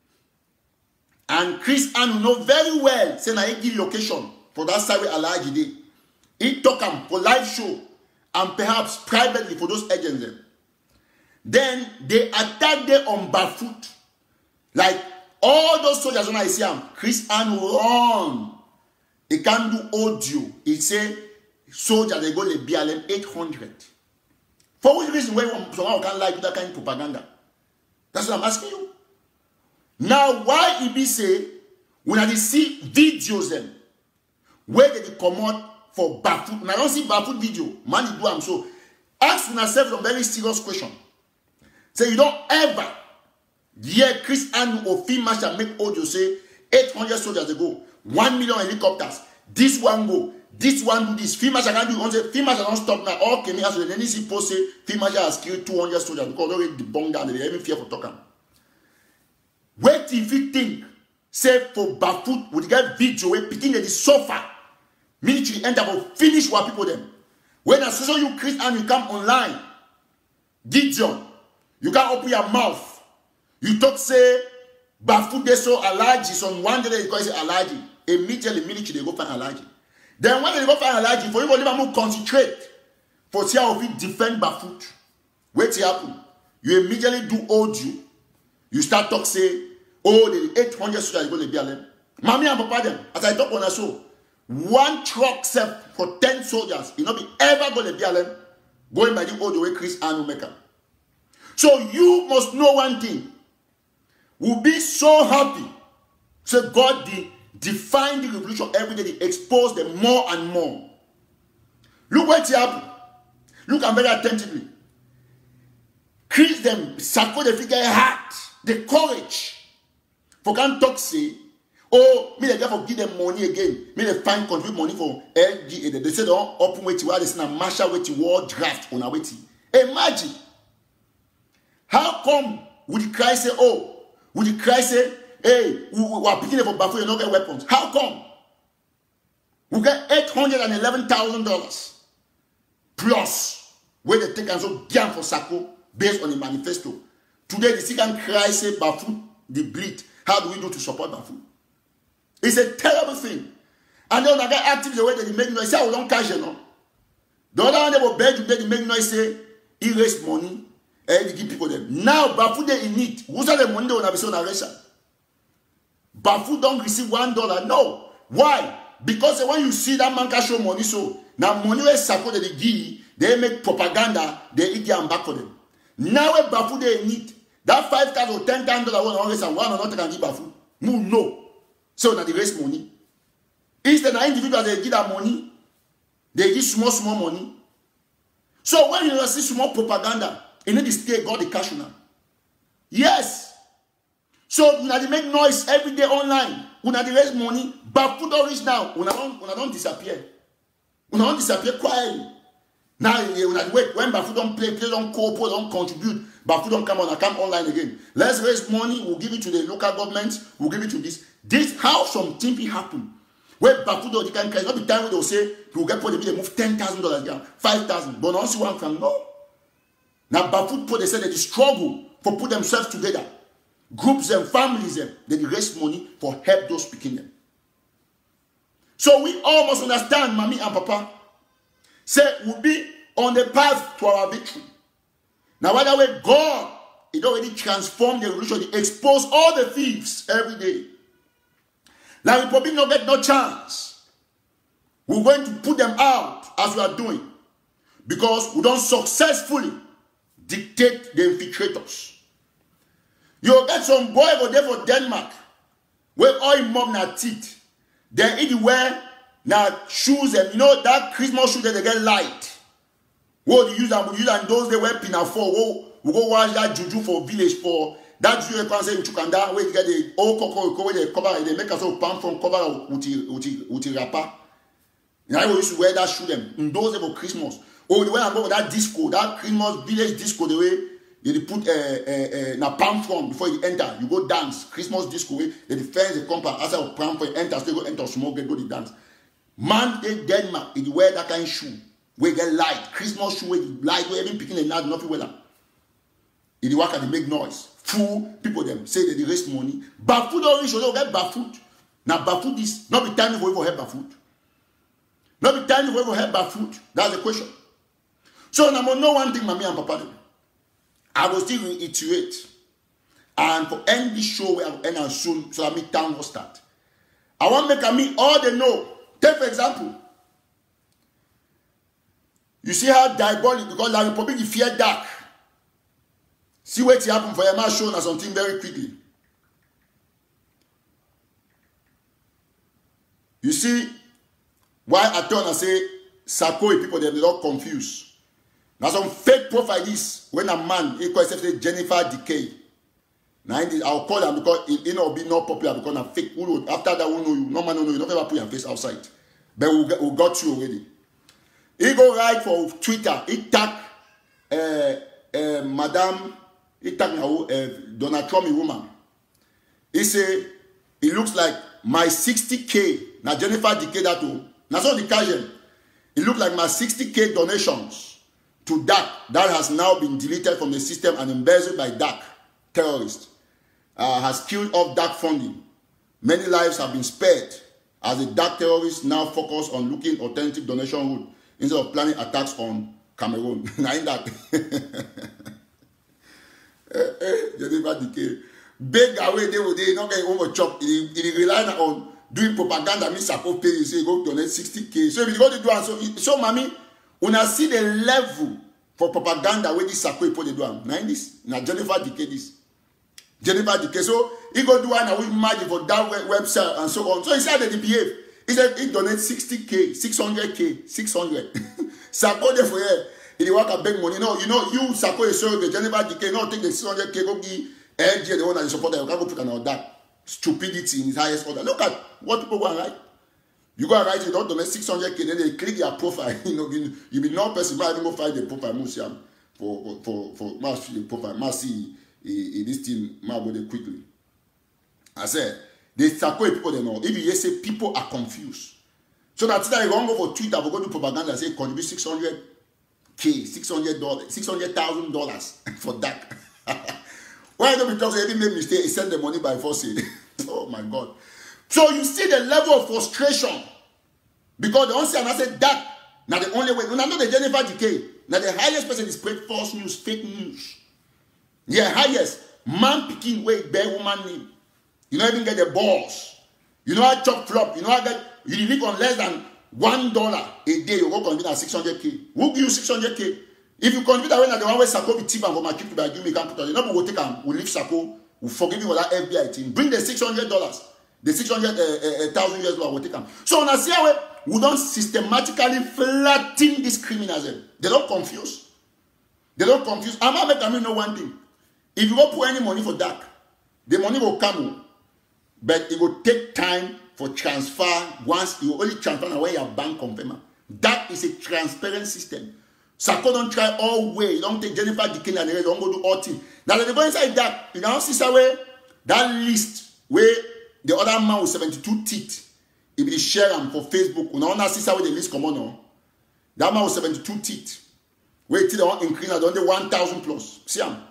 And Chris Anu know very well, say na he give location for that side where Alhaji dey. He talk am for live show and perhaps privately for those agents them. Then they attack them on Bafut. Like all those soldiers when I see them, Chris Anu run. He can't do audio. He say soldiers they go to B L M eight hundred. For which reason why someone can like that kind of propaganda? That's what I'm asking you. Now, why he be say, when I see videos them, where they come out for Bafut, and I don't see Bafut video, man, you do am so. Ask yourself a very serious question. Say, you don't ever hear Chris Anu or Field Marshal make audio say, eight hundred soldiers ago, one million helicopters, this one go, this one do this, Field Marshal can do it. Say, Field Marshal don't stop now, all Kenya, so then you see post say, Field Marshal has killed two hundred soldiers because they already debunked down, they even fear for talking. Wait if you think, say for Bafut, would get video where picking the sofa, military enter for finish what people them. When I saw you, Chris, and you come online, Gideon, you can open your mouth. You talk, say, Bafut, they saw Alhaji, so one day they call it Alhaji. Immediately, military, they go find Alhaji. Then when they go find Alhaji, for you to concentrate, for see how we defend Bafut. Wait till happen. You immediately do audio. You start talk, say, oh, the eight hundred soldiers go to B L M. Mommy and Papa them, as I talk on a show, one truck set for ten soldiers, you know, be ever go to B L M, going by the audio way Chris Anu make am. So you must know one thing. We'll be so happy. So God de define the revolution every day, they expose them more and more. Look what happened. Look and very attentively. Chris them, Sako the figure heart, the courage. For can't talk say, oh, me they therefore give them money again. Me they find contribute money for L G A. They say don't open wait while they say na marshal wait war draft on a wait. Imagine. How come would the cry say, oh, would the cry say, hey, we, we are picking it for Bafut, you don't get weapons. How come? We get eight hundred and eleven thousand dollars plus where they take and so down for Sako based on the manifesto. Today the second cry say Bafut the bleed. How do we do to support Bafut? It's a terrible thing. And then another active the way that they make noise. Say, I don't cash it, no. The other one they will beg you, they make noise, say, he raised money, and they give people them. Now, Bafut they in need. Who's the money they will have on arrest? Bafut don't receive one dollar. No. Why? Because when you see that man can show money, so now money is Sako that they give, they make propaganda, they eat their back for them. Now, when Bafut they in need, that five thousand or ten thousand dollars one raise and one or not can give Bafut. No, no. So now they raise money. Instead of individuals they give that money, they give small, small money. So when you see small propaganda, you need to stay God the cash now. Yes. So when they make noise every day online, when they raise money, Bafut don't reach now. When I don't, when I don't disappear, when I don't disappear quietly. Now when I wait, when Bafut don't play, play don't cooperate, don't contribute. Bafut don't come on, I come online again. Let's raise money, we'll give it to the local government, we'll give it to this. This how some things happen. Where Bafut don't can not be time when they'll say, you'll get for the they move ten thousand dollars down, five thousand. But not see one from no. Now Bafut put they say they struggle for put themselves together. Groups and families them, they raise money for help those picking them. So we all must understand, Mommy and Papa, say we'll be on the path to our victory. Now, by the way, God, it already transformed the revolution. It exposed all the thieves every day. Now, we probably not get no chance. We're going to put them out as we are doing. Because we don't successfully dictate the infiltrators. You get some boy over there for Denmark, where all in mom na teeth. Then it wear na shoes, and you know that Christmas shoes that they get light. What they use them, we use them those they wear pinafore. We'll, we go watch that juju for village for that juju can say in Chukanda where you get the old cocoa where they cover, they make us all palm from cover with the wrapper. And I used to wear that shoe them in those days for Christmas. Oh, the way I go with that disco, that Christmas village disco, the way they put a uh, uh, uh, na palm from before you enter, you go dance. Christmas disco way, they defend the compound as a palm for you enter, so you go enter smoke, get go the dance. Man, they Denmark, they wear that kind of shoe. We get light. Christmas shoe, we light, we even picking a night, nothing well. If you work and they make noise, fool, people them say that they raise money. Bafoot don't reach, they get bafoot. Now bafoot is not be time for you for help bafoot. Not be time for you for help bafoot. That's the question. So now know one thing, mommy and papa. I will still reiterate. And for end this show, we have end soon, so I mean time will start. I want to make a me all they know. Take for example. You see how diabolic, because the Republic is fear dark. See what happened for Emma shown us something very quickly. You see why I turn and say Sarko people they not confused. Now some fake profile is when a man he calls himself Jennifer Decay. Now I'll call them because it, it not be not popular because a fake. After that, we know you. No man know you. Don't ever put your face outside. But we, we got you already. He go right for Twitter. He tag uh, uh, Madame. He tag uh, Donald Trump woman. He say it looks like my sixty K. Now Jennifer Decay that too. Now so the occasion. It looks like my sixty K donations to D A C that has now been deleted from the system and embezzled by D A C terrorists uh, has killed off D A C funding. Many lives have been spared as the D A C terrorists now focus on looking authentic donation route instead of planning attacks on Cameroon. Now in that, Jennifer Decay, big away they will they not get over chop. It rely on doing propaganda. Means support pay. You say go donate sixty K. So if you go to do and so so, mommy. When I see the level for propaganda where this Sarko people they do am. Now in this, now Jennifer Decay this. Jennifer Decay. So he go do one and we imagine for that website and so on. So he said that he behave. He said he donate sixty K, six hundred K, six hundred. Sarko there for here. He work a big money. No, you know, you Sarko is so the Jennifer Decay, no take the six hundred K, go give L G the one that you support, you can go put on that stupidity in his highest order. Look at what people want, right? You go and write it, don't donate six hundred K, then they click your profile. You know, you, you be no person, might even go find the profile, for, for, for, for, for the profile, must see this thing, might go there quickly. I said, the Sarko people, they know. If you say people are confused. So that's why you won't go for Twitter, but go do propaganda and say, contribute six hundred K, six hundred dollars, six hundred thousand dollars for that. Why don't we talk? He made mistake, he sent the money by force. Oh my God. So you see the level of frustration. Because the only I said that, now the only way, when I know the Jennifer Decay, now the highest person is spread false news, fake news. Yeah, highest. Man picking way, bear woman name. You don't even get the balls. You know how chop flop. You know how get, you live on less than one dollar a day, you go contribute at six hundred K. Who give you six hundred K? If you contribute that way, the one way Sarko be tip and for my trip by you, we can't put on. You know, we'll take and we'll leave Sarko, we'll forgive you for that F B I thing. Bring the six hundred dollars. The six hundred thousand years law will take them. So now see how we don't systematically flatten these criminals. They don't confuse. They don't confuse. I'm not making me know one thing. If you go put any money for that, the money will come, but it will take time for transfer. Once you only transfer when your bank confirm. That is a transparent system. Sarko don't try all way. You don't take Jennifer Decay and they don't go do all things. Now they go inside that. You know, see how that list where the other man with seventy-two teeth, he be share him for Facebook. You know, now see how the list come on. That man with seventy-two teeth. Wait till they want increase at only one thousand plus. See him.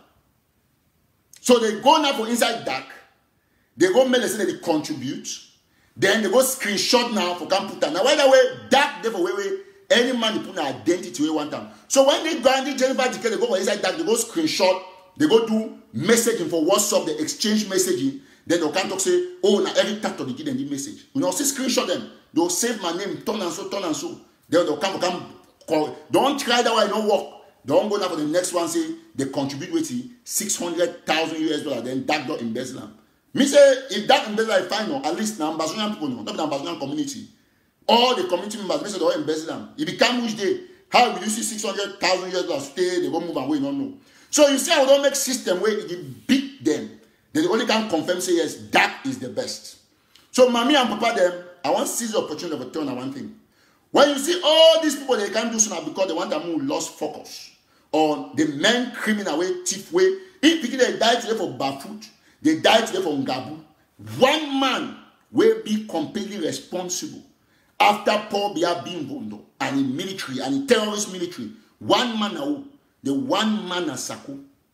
So they go now for inside D A C. They go mail and say that they contribute. Then they go screenshot now for computer. Now, by the way, D A C, therefore, wait, wait, any man they put an identity way one time. So when they go and they Jennifer Decay, they go for inside D A C, they go screenshot, they go do messaging for WhatsApp, they exchange messaging. Then they can't talk say, oh, now every tact of the give them the message. You know, say screenshot them. They'll save my name, turn and so, turn and so. Then they'll come, come, call. Don't try that way, no work. Don't go now for the next one, say they contribute with six hundred thousand U S dollars, then that don't embezzle them. Me say, if that embezzle I find, no, at least the Ambazonian people know, not the Ambazonian community. All the community members, me say they all embezzle them. It become which day, how will you see six hundred thousand U S dollars stay, they go move away, no, no. So you see, I don't make system where it beat them. They only can confirm, say yes, that is the best. So mommy and papa them, I want to seize the opportunity of a turn on one thing. When you see all these people, they can't do so now because they want them who lost focus on the main criminal way, thief way. If people they die today for Bafut, they die today for Ngabu. One man will be completely responsible after Paul Biya being bondo and in military and in terrorist military. One man now, the one man as Sako.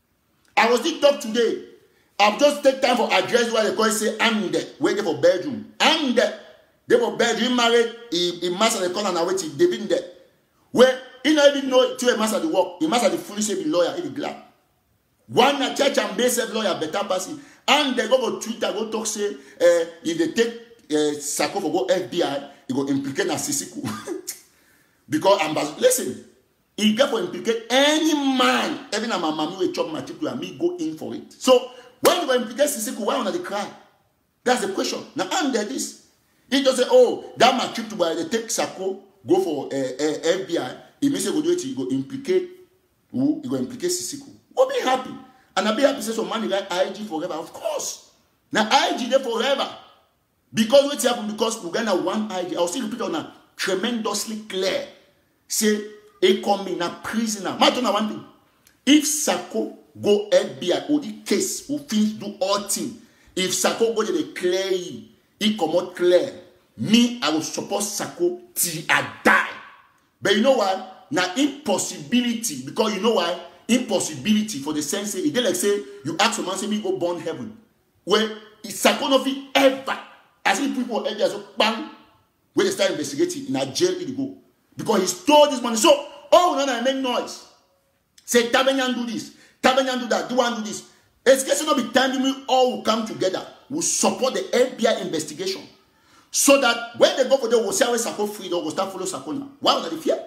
I was still talk today. I've just take time for address where they call it say I'm there, waiting for bedroom. I'm there. They for bedroom married, he, he master the corner and waiting. They been there. Where he not even know to a master the work. He master the foolish be lawyer, he be glad. One a church and base lawyer better pass. And they go to Twitter, go talk say, uh, if they take uh, Sako for go F B I, he go implicate na Sisiku. Because ambassador, listen, he get for implicate any man, even a mama will chop my chip and me go in for it. So when you go implicate Sisiku, why on the cry? That's the question. Now under this, he just say, oh, that my trip to buy they take Sako, go for uh, uh, F B I. He may say go do it, he go implicate who? He go implicate Sisiku. We'll be happy. And I'll be happy to say some money like I G forever. Of course. Now I G there forever. Because what's happened? Because Uganda one I G. I'll still repeat on that. Tremendously clear. Say, a coming a prisoner. I don't know one thing. If Sako go F B I or the case will finish do all things. If Sako go to the clear, he come out clear. Me, I will support Sako till I die. But you know what? Now impossibility. Because you know why? Impossibility for the sense. It like say you ask someone say me go born heaven. Where it's Sako no fit ever. As if people ever so bang when they start investigating in a jail it go. Because he stole this money. So oh no no make noise. Say Tabenyan do this, Tabenyan do that, do one do this. It's going to be time we all will come together. We'll support the F B I investigation. So that when they go for the will say Sako free, they will start follow Sako now. Why would they fear?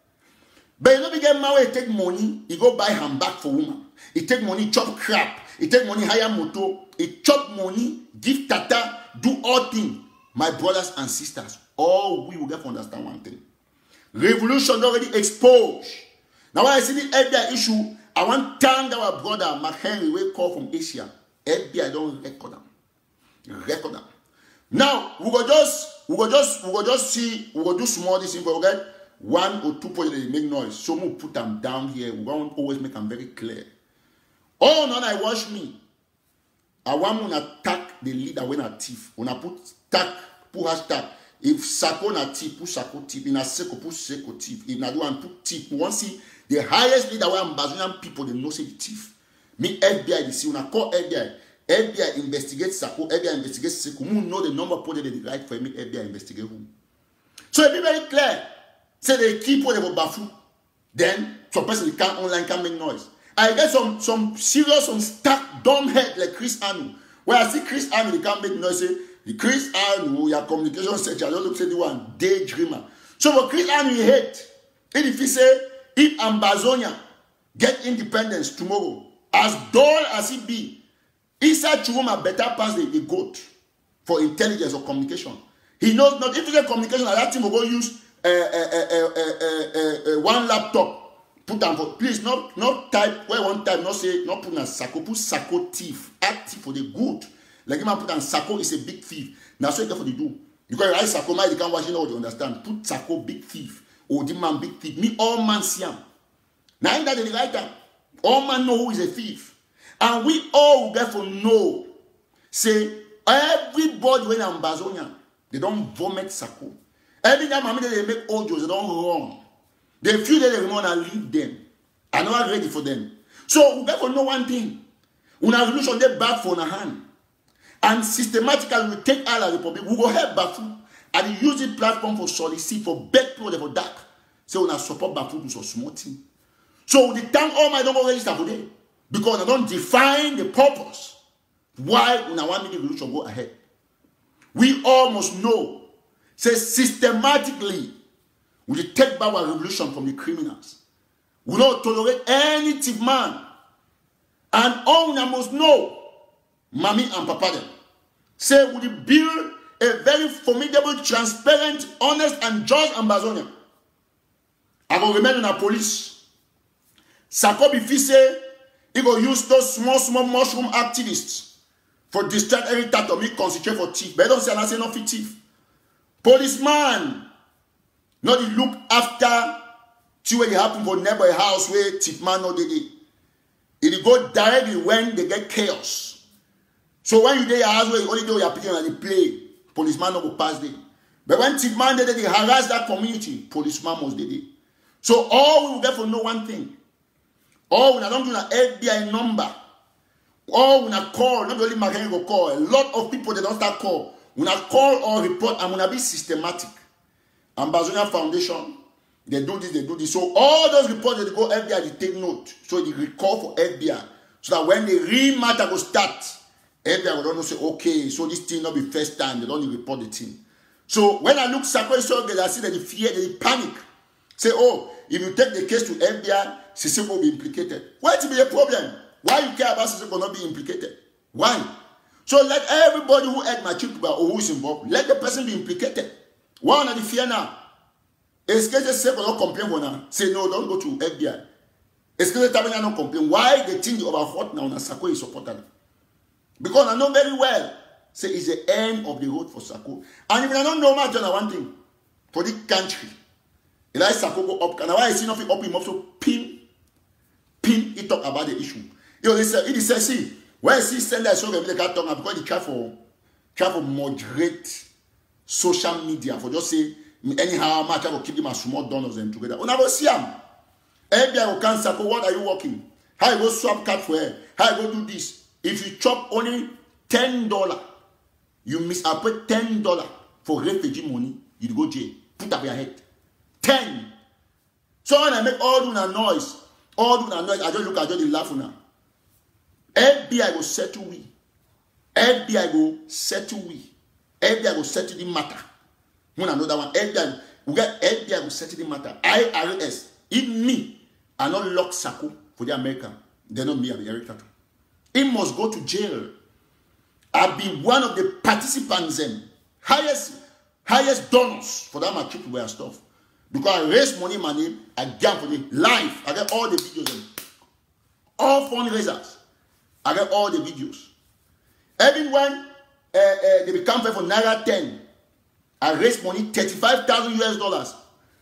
But you know, we get married, he take money, he go buy handbag for woman. He take money, chop crap. He take money, hire motor. He chop money, give tata, do all things. My brothers and sisters, all we will get to understand one thing. Revolution already exposed. Now when I see the F B I issue, I want to thank our brother, Mark Henry, we call from Asia. F B I don't record them. Record them. Now, we go just, we go just, we go just see, we go do small this thing, we get one or two points that make noise. So we put them down here. We want to always make them very clear. Oh, no, I watch me. I want to attack the leader when I thief. When I put tag, put hashtag. If Sako na thief, put Sako thief. If na Seko, put Seko thief. If na do one, put thief. We want to see the highest leader where Ambazonian people, they know say the thief. Me F B I, they see, when I call F B I, F B I investigate Sako, F B I investigate Seko. Who know the number of people that they write for me, F B I investigate who. So it be very clear. Say they keep what they will baffle. Then some person can online can make noise. I get some some serious, some stuck dumb head like Chris Anu. Where I see Chris Anu, they can't make noise. Say the Chris Anu, your communication sector, I don't look say the one daydreamer. So for Chris Anu, he hate. If he say if Ambazonia get independence tomorrow, as dull as it be, Issa Chuma better pass the, the goat for intelligence or communication. He knows not if it's a communication, that team will go use uh, uh, uh, uh, uh, uh, one laptop. Put them for please not not type where one type not say not put on Sako, put Sako thief, active for the good. Like if man put on Sako is a big thief. Now so you get for the do. Because I Sako my they can't watch it all they understand. Put Sako big thief or the man big thief. Me all man see him. Now in that they write down. All man know who is a thief. And we all will get to know. Say everybody when Ambazonia, they don't vomit Sako. Every time they make audios, they don't run. They feel that they want to leave them. I'm not ready for them. So we got to know one thing. When a revolution they back for a hand. And systematically we take all the republic. We go help Bafu. And use the platform for solicit for bad people for dark. So we support Bafu to so small thing. So the time all my don't go register for them. Because they don't define the purpose Why una want me the revolution go ahead? We all must know, say systematically, we will take back our revolution from the criminals. We don't tolerate any thief man. And all we must know, Mommy and Papa them, say we will build a very formidable, transparent, honest, and just Ambazonia. I will remain in the police. Sako Bifi say, he will use those small, small mushroom activists for distract every time to me concentrate for thief. But don't say I say no fit thief. Policeman, not the look after see what happen for neighbor house where thief man no dey dey. It go directly when they get chaos. So when you dey your house where you only do your picking and they play, policeman no go pass there. But when thief man dey, they harass that community, policeman must dey there. So all we will get for know one thing. All we don't do an F B I number. All we not call, not only Magani go call. A lot of people they don't start call. We not call or report and we not be systematic. Ambazonia Foundation, they do this, they do this. So all those reports they go F B I, they take note. So they recall for F B I. So that when the real matter go start, F B I will don't say, okay, so this thing not be first time, they don't report the thing. So when I look Sako so I see that they fear, they panic. Say, oh, if you take the case to F B I, Sissoko will be implicated. Why to be a problem? Why you care about Sissoko not be implicated? Why? So let everybody who had my chip or who is involved, let the person be implicated. Why not the fear now? Est-ce que Sissoko not complain for now? Say no, don't go to F B I. Est-ce que the Tabanya not complain? Why they think you overhot now and Sako is supported? Because I know very well, say it's the end of the road for Sako. And if I don't know much, I one thing for the country. It like Sako go up. And why I see nothing up him up so pin, pin, he talk about the issue. You know, he said, he said, see, when I see send that so they can't talk because he try for, try for moderate social media for just say, anyhow, I try to keep them as small donors and together. When I go see him, F B I will can Sako, what are you working? How you go swap card for her? How you go do this? If you chop only ten dollars, you misappropriate ten dollars for refugee money, you go jail. Put up your head. ten. So when I make all do a noise, all do a noise, I just look at you, they laugh now. F B I go settle we. F B I go settle we. F B I go settle the matter. When another one, F B I, we get F B I go settle the matter. I R S, if me, I not lock Sako for the American, they not me, I'm Eric Tato. He must go to jail. I'll be one of the participants and highest, highest donors for that my trip where stuff. Because I raise money, my name, I get for the live. I get all the videos. All fundraisers. I get all the videos. Even when uh, uh, they become for Naira ten, I raise money, thirty-five thousand U S dollars.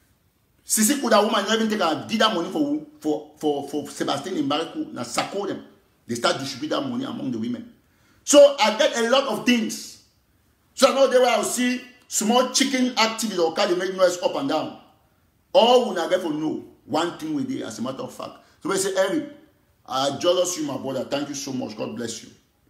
Sisi could a woman even take a did that money for for for, for Sebastian in Baraku, na Sako them. They start distributing that money among the women. So I get a lot of things. So I know there where I see small chicken activities or can they make noise up and down. All we not get for know one thing we did as a matter of fact. So we say, Eric, I jealous you, my brother. Thank you so much. God bless you.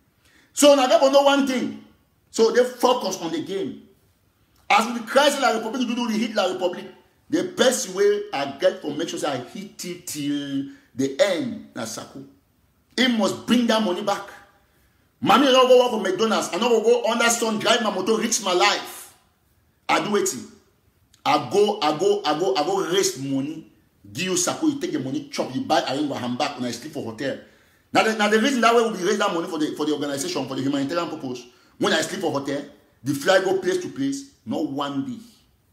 So now get for know one thing. So they focus on the game. As with the Christ La Republic, do the Hitler Republic. The best way I get for make sure I hit it till the end. Na Sako. He must bring that money back. Mommy, I don't go work for McDonald's. I don't go under sun, drive my motor, risk my life. I do it. I go, I go, I go, I go raise money. Give you Sako, you take the money, chop, you buy a ring handbag when I sleep for hotel. Now the, now the reason that way will be raise that money for the for the organization, for the humanitarian purpose. When I sleep for hotel, the fly go place to place, not one day.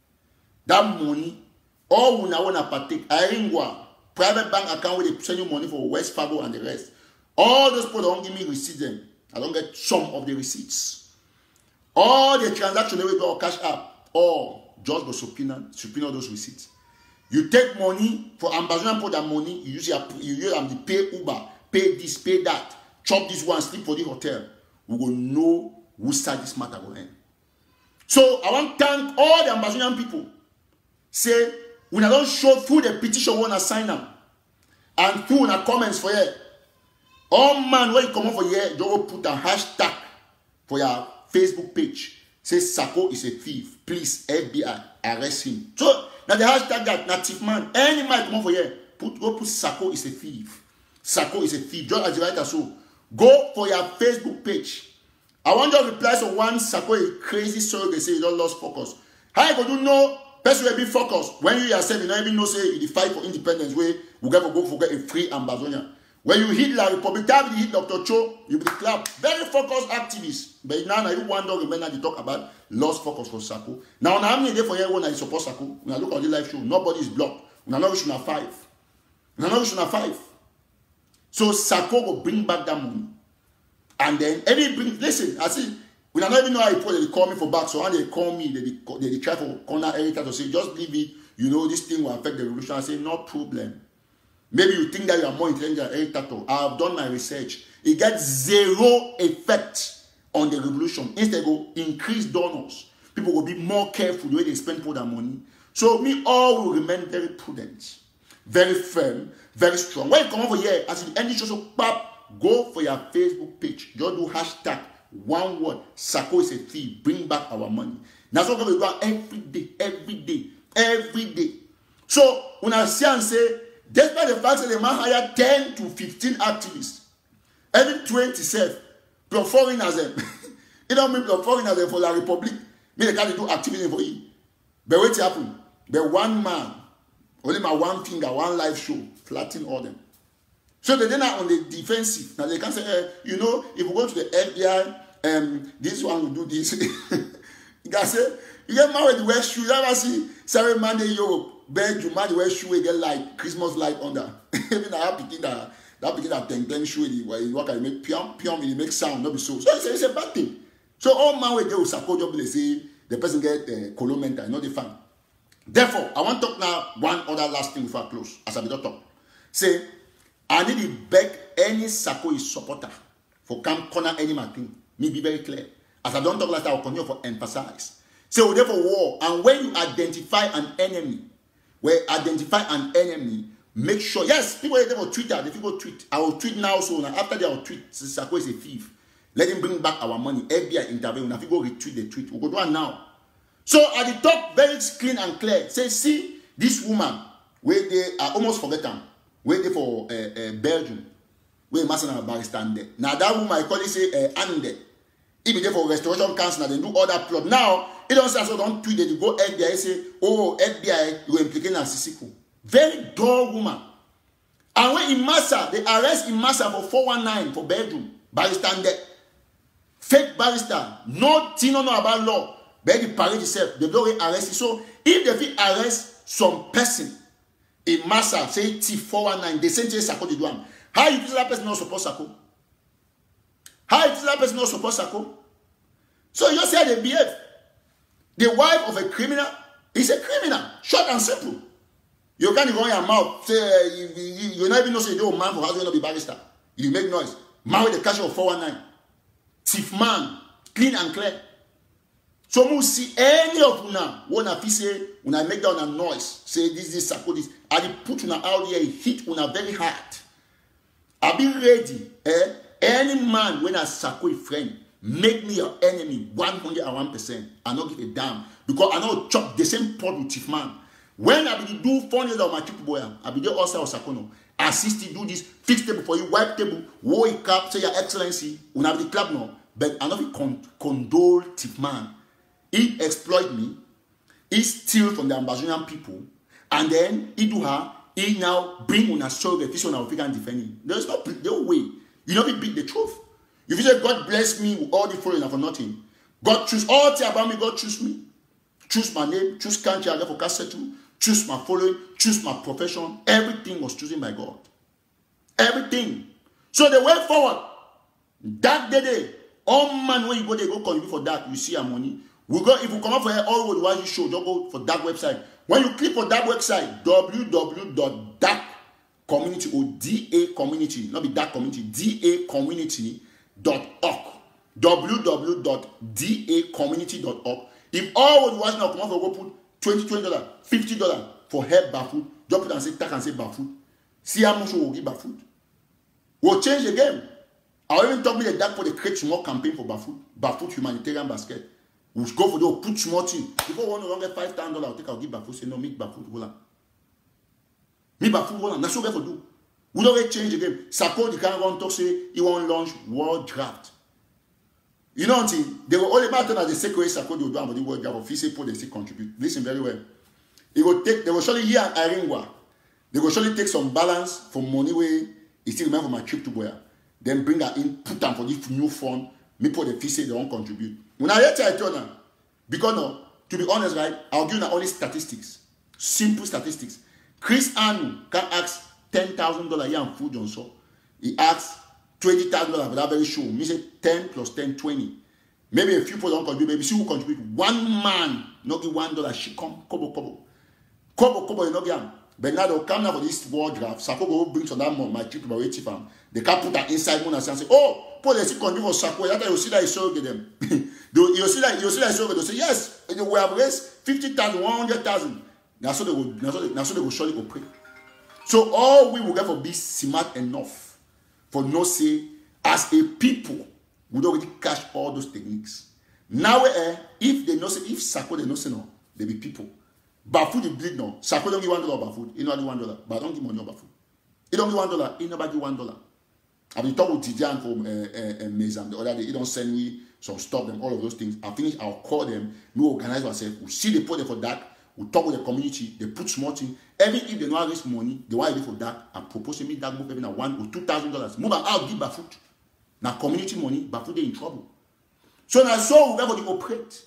That money, all we now want to partake, I ring one private bank account where they send you money for West Fargo and the rest. All those people don't give me receipts them. I don't get some of the receipts. All the transactions they will go cash up. Or just go subpoena, subpoena those receipts. You take money for Ambazonia, put that money, you use your you use them to pay Uber, pay this, pay that, chop this one, sleep for the hotel. We will know who start this matter will end. So I want to thank all the Ambazonian people. Say, we don't show through the petition we want to sign them. And through the comments for you. All man, when you come over here, you will put a hashtag for your Facebook page. Say Sako is a thief. Please, F B I, arrest him. So, now the hashtag that, native man, any man come over here, put, go put Sako is a thief. Sako is a thief. Just as the writer so, Go for your Facebook page. I want you to reply to one Sako a crazy story they say you don't lost focus. How you do know person will be focused when you yourself you don't even know say you fight for independence where we get to go for get a free Amazonia. When you hit La Republic, time you hit Doctor Cho, you will clap. Very focused activists. But now, now you wonder remember they talk about lost focus for Sako. Now, now I'm here for everyone I support Sako. When I look at the live show, nobody is blocked. When I know we should have five. When I know we should have five. So Sako will bring back that money. And then every bring listen, I see when I don't even know how they call me for back. So when they call me, they, they, they try for corner Erica to say, just leave it, you know, this thing will affect the revolution. I say, no problem. Maybe you think that you are more intelligent than Eric Tato. I have done my research. It gets zero effect on the revolution. Instead, go increase donors. People will be more careful the way they spend for their money. So me all will remain very prudent, very firm, very strong. When you come over here, as the end show, pop, go for your Facebook page. Just do hashtag one word. Sako is a thief. Bring back our money. That's what we're going to do every day, every day, every day. So when I see and say, despite the fact that the man hired ten to fifteen activists, every twenty self, plus foreigners them. It don't mean plus foreigners them for La Republic. Me they can't do activism for you. But what happened? The one man, only my one finger, one live show, flatten all them. So they're not on the defensive. Now they can say, eh, you know, if we go to the F B I, um, this one will do this. You guys say, you get married to wear shoes. You ever see Sarah Monday Europe? Bed you might wear shoe get light, Christmas light under. Even I have to that that begin that ten ten shoe where you work and make pium pium it make sound, not be so. So it's a, it's a bad thing. So all man will do support job they say the person get uh, colomenta, not the fan. Therefore, I want to talk now one other last thing before I close. As I be talk. Say, I need to beg any Sako is supporter for come corner any man thing. Me be very clear. As I don't talk like that, I will continue for emphasize. Say so, therefore war. And when you identify an enemy, where identify an enemy, make sure, yes, people are there for Twitter, if you go tweet, I will tweet now, so now after they will tweet, Sako is a thief. Let him bring back our money. F B I intervene. If you go retweet the tweet, we'll go do it now. So at the top, very clean and clear, say, see, this woman, where they are almost forgotten, where they for uh, uh, Belgium, where Master and Barry stand there. Now that woman, I call it say, uh, Ande. If you there for restoration council, they do all that plot. Now, it don't say so don't tweet that you go F B I say, oh, F B I, you implicate Sisiko. Very dull woman. And when Imasa, they arrest Imasa for four one nine for Belgium, barrister there. Fake barrister, no thing no know about law. But the parade itself, they don't arrest it. So if they fit arrest some person, Imasa say T four one nine, they send to Sako the do. How you feel that person not support Sako? How you feel that person not support Sako? So you just say they behave. The wife of a criminal is a criminal. Short and simple. You can't go in your mouth. Say, uh, you, you, you not even know say you're a man for how you not be barrister. You make noise. Man with the cash of four one nine. Thief man. Clean and clear. So we see any of you now. When I say, when I make down a noise, say this, this, Sako, this. I put you out here, hit you very hard. I be ready. Eh? Any man when I Sako a friend, make me your enemy one hundred one percent. I don't give a damn. Because I know chop the same pot with Chief Man. When I be do four years of my triple boy, I be there also Sakono. Assist you do this, fix table for you, wipe table, wake up, say your excellency, when I be the club now. But I know con condole Chief Man. He exploit me, he steal from the Ambazonian people, and then he do her, he now bring on a show the fish on our figure and defend him. There's no, no way. You know, we beat the truth. If you say, God bless me with all the foreigner for nothing, God choose all things about me, God choose me. Choose my name, choose country I get for cassette, choose my following, choose my profession. Everything was chosen by God. Everything. So they went forward. That day, day all man when you go, they go contribute for that, you see your money. We go, if you come up for here, all the while you show, don't go for that website. When you click on that website, w w w dot dark community or D A community, not be dark community, D A community dot org. w w w dot D A community dot org. If all the watch now come up for go put twenty, twenty dollars, fifty dollars for help Bafut, just put and say tack and say Bafut. See how much we will give Bafut. We'll change the game. I even talk me the dark for the create small campaign for Bafut, Bafut humanitarian basket. We'll go for the put small thing. If I want to get five thousand dollars, I'll take I'll give Bafut. Say no, make Bafut hold on. Me Bafut hold on. That's what we have to do. We don't change the game. Sako, the can run talk say he won't launch world draft. You know what I'm saying? They will only matter that the second Sako they will do about the world draft of Fise they still contribute. Listen very well. It will take, they will surely hear an Iringwa. They will surely take some balance from money where it still remember my trip to Boya. Then bring her in, put them for this new fund. Me put the Fise they won't contribute. When I hear I tell them, because no, to be honest, right, I'll give you only statistics. Simple statistics. Chris Anu can ask ten thousand dollars a year on food on so. He asks twenty thousand dollars for that very show. Me say ten plus ten, twenty. Maybe a few people don't contribute. Maybe see who contribute. One man, not give one dollar. She come, kobo, kobo. Kobo, kobo, you know, get but now they'll come now for this world draft. Sako go bring some that money, my trip about eighty farm. They can't put that inside money and say, oh, Paul, let's see contribute for Sako. That time you see that it's so good them. You see that you see that it's so good. They say, yes, we have raised fifty thousand, one hundred thousand. Now so they will, now so they, now so they will surely go pray. So all we will get for be smart enough for no say as a people would already catch all those techniques. Now eh, if they know say if Sako they know say no, they be people. Bafu the bleed no. Sako don't give one dollar Bafu. He don't give one dollar. But I don't give money on Bafu. He don't give one dollar. He never give one dollar. I've been talking with Tidiane from uh, uh, uh, Mezam the other day. He don't send me some stuff them all of those things. I finish. I'll call them. We organize ourselves. We see the put for that. We talk with the community. They put small thing. Even if they know raise money, they want to for that and propose to me that move even at one or two thousand dollars. Move and out give Bafu. Now community money, Bafu they in trouble. So now so we have to operate.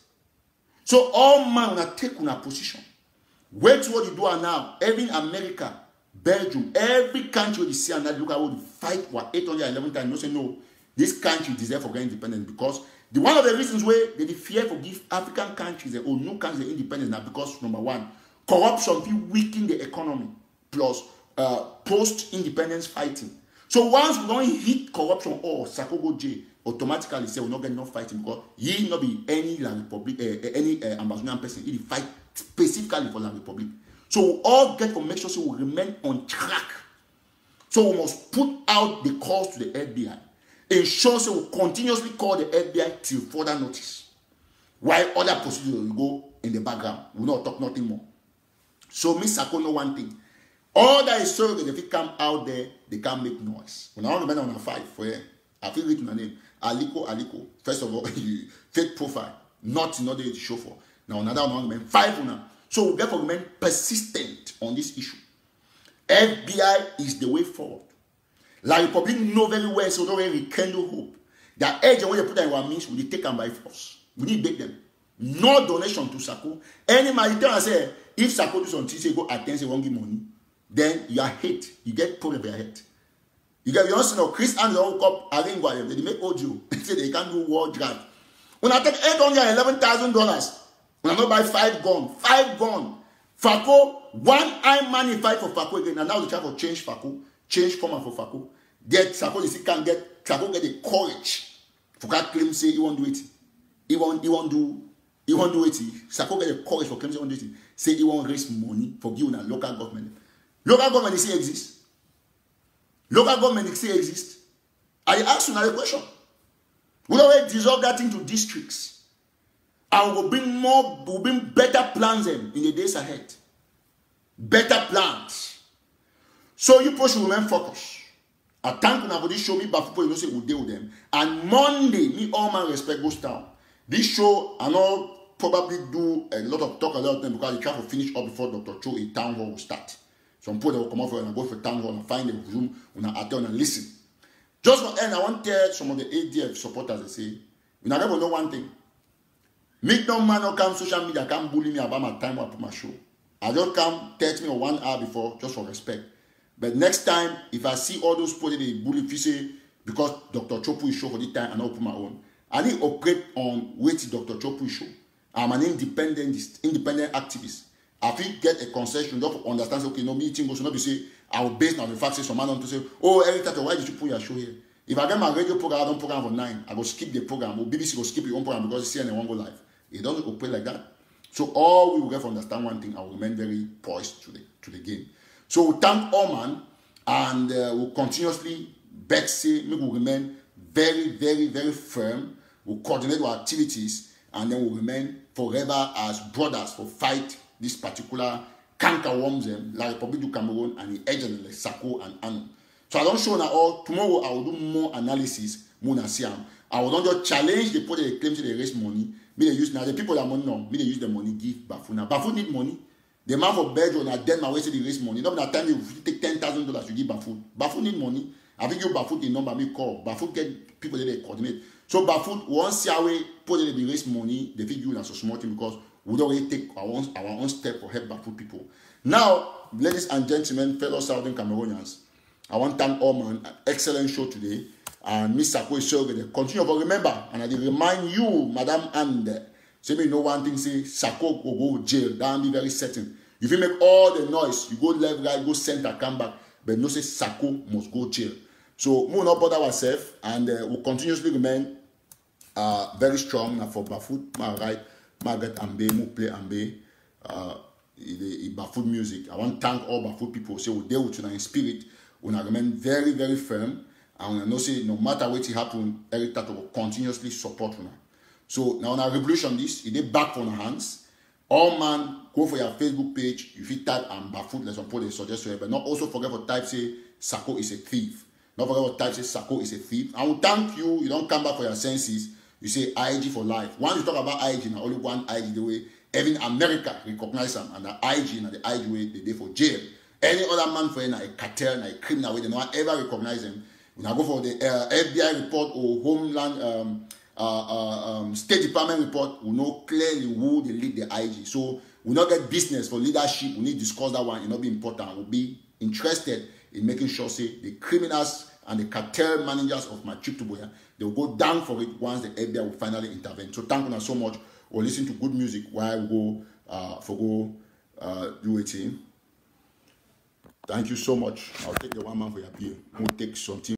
So all man will take on a position. Wait what you do now. Even America, Belgium, every country you see and that look at what fight for eight hundred eleven times. No say no. This country deserve for getting independence because the one of the reasons where they fear for give African countries or new countries independence now because number one, corruption will weaken the economy plus uh, post-independence fighting. So once we don't hit corruption or Sako go jail, automatically say we not get enough fighting because he not be any La Republic, uh, any uh, Amazonian person. He fight specifically for La Republic. So we all get to make sure so we remain on track. So we must put out the calls to the F B I. Ensure so we continuously call the F B I till further notice. While other procedures will go in the background. We will not talk nothing more. So Miss Sako know one thing. All that is so that if it come out there, they can't make noise. When I remember on a fight for here, I feel written my name. Aliko Aliko. First of all, fake profile. Not in order to show for. Now another one remain five now. So we therefore remain persistent on this issue. F B I is the way forward. La Republic know very well, so don't really rekindle hope. That agent when they put that in our means, will be taken by force. We need to beg them. No donation to Sako. Any man, you tell us, say, if Sako do something, say go attend, say won't give money, then you are hate. You get problem with your head. You get, you also know, Chris and the whole cup, I think what they make audio. They say they can't do war draft. When I take eight hundred eleven thousand dollars, when I not buy five gun, five gun, Fako, one eye money fight for Fako again, and now they try to change Fako, change format for Fako. Get Sako, they still can't get, Sako get the courage. For that claim say he won't do it. He won't, he won't do, he won't do it. Sako get the courage for claim say he won't do it. Say he won't raise money for giving a local government. Local government, they say exist. Local government, they say exist. I ask you another question. We don't dissolve that into districts. And we'll bring more, we'll bring better plans in, in the days ahead. Better plans. So you push should remain focused. I thank you for this show. Me, but people, you know, say we'll deal with them. And Monday, me, all my respect goes down. This show, I know, probably do a lot of talk about them because they try to finish up before Doctor Cho a town hall will start. Some people will come over and go for town hall and find the room and attend and listen. Just for end, I want to tell some of the A D F supporters, they say, we never know one thing. Make no man or come social media can bully me about my time I put my show. I don't come text me or one hour before just for respect. But next time, if I see all those people that they bully, if you say because Doctor Chopu is show for this time and I'll put my own, I need to operate on wait Doctor Chopu show. I'm an independent independent activist. I feel get a concession, don't understand. Okay, no meeting goes not be say I will base on the fact say some man to say, oh, Eric Tato, why did you put your show here? If I get my radio program, I don't program for nine. I will skip the program. Or B B C will skip your own program because C N N won't go live. It doesn't operate like that. So all we will get to understand one thing, I will remain very poised to the to the game. So we thank all man and uh, we'll continuously beg say, we will remain very, very, very firm. We'll coordinate our activities and then we'll remain forever as brothers for fight this particular canker worms, La Republic du Cameroon and the agent like Sako and Anu. So I don't show now all. Tomorrow I will do more analysis. More than see am. I will not just challenge the people that claim to they raise money. Me they use now the people that money no. Me they use the money give Baffout. Now Baffout need money. The man for Belgium na then my way say they raise money. Not that time you take ten thousand dollars to give Baffout. Baffout need money. I think you Baffout the number me call. Baffout get people that they coordinate. So Baffout once your way people that they raise money, they feel you na so small thing because we don't really take our own our own step for help Baffout people. Now, ladies and gentlemen, fellow Southern Cameroonians, I want to thank all man. An excellent show today. And Miss Sako is so good. Continue to remember, and I remind you, Madam Anne, say me know one thing, say Sako will go to jail. That will be very certain. If you make all the noise, you go left, right, go center, come back, but no say Sako must go jail. So we will not bother ourselves, and uh, we'll continuously remain uh, very strong. Now for Baffout, my right, Margaret Ambe, we play Ambe, uh, the Baffout music. I want to thank all Baffout people. Say we deal with you in spirit. We will remain very, very firm. And I know say no matter what happen, Eric Tato will continuously support una. So now na revolution this, it is back on our hands. All man, go for your Facebook page. If you type and Baffout, let's put a suggestion. But not also forget to type say Sako is a thief. Not forget to type say Sako is a thief. I will thank you. You don't come back for your senses. You say I G for life. Once you talk about I G, now only one I G the way even America recognize them, and the I G and the I G way they dey for jail. Any other man for a cartel, a criminal way, they don't ever recognize them. When I go for the uh, F B I report or Homeland um, uh, uh, um, State Department report, we know clearly who they lead the I G. So we not get business for leadership. We need to discuss that one. It not be important. We'll be interested in making sure say the criminals and the cartel managers of my trip to Boya, they will go down for it once the F B I will finally intervene. So thank you so much. We'll listen to good music while we go uh, for go uh, do it. Thank you so much. I'll take the one man for your beer. We'll take something.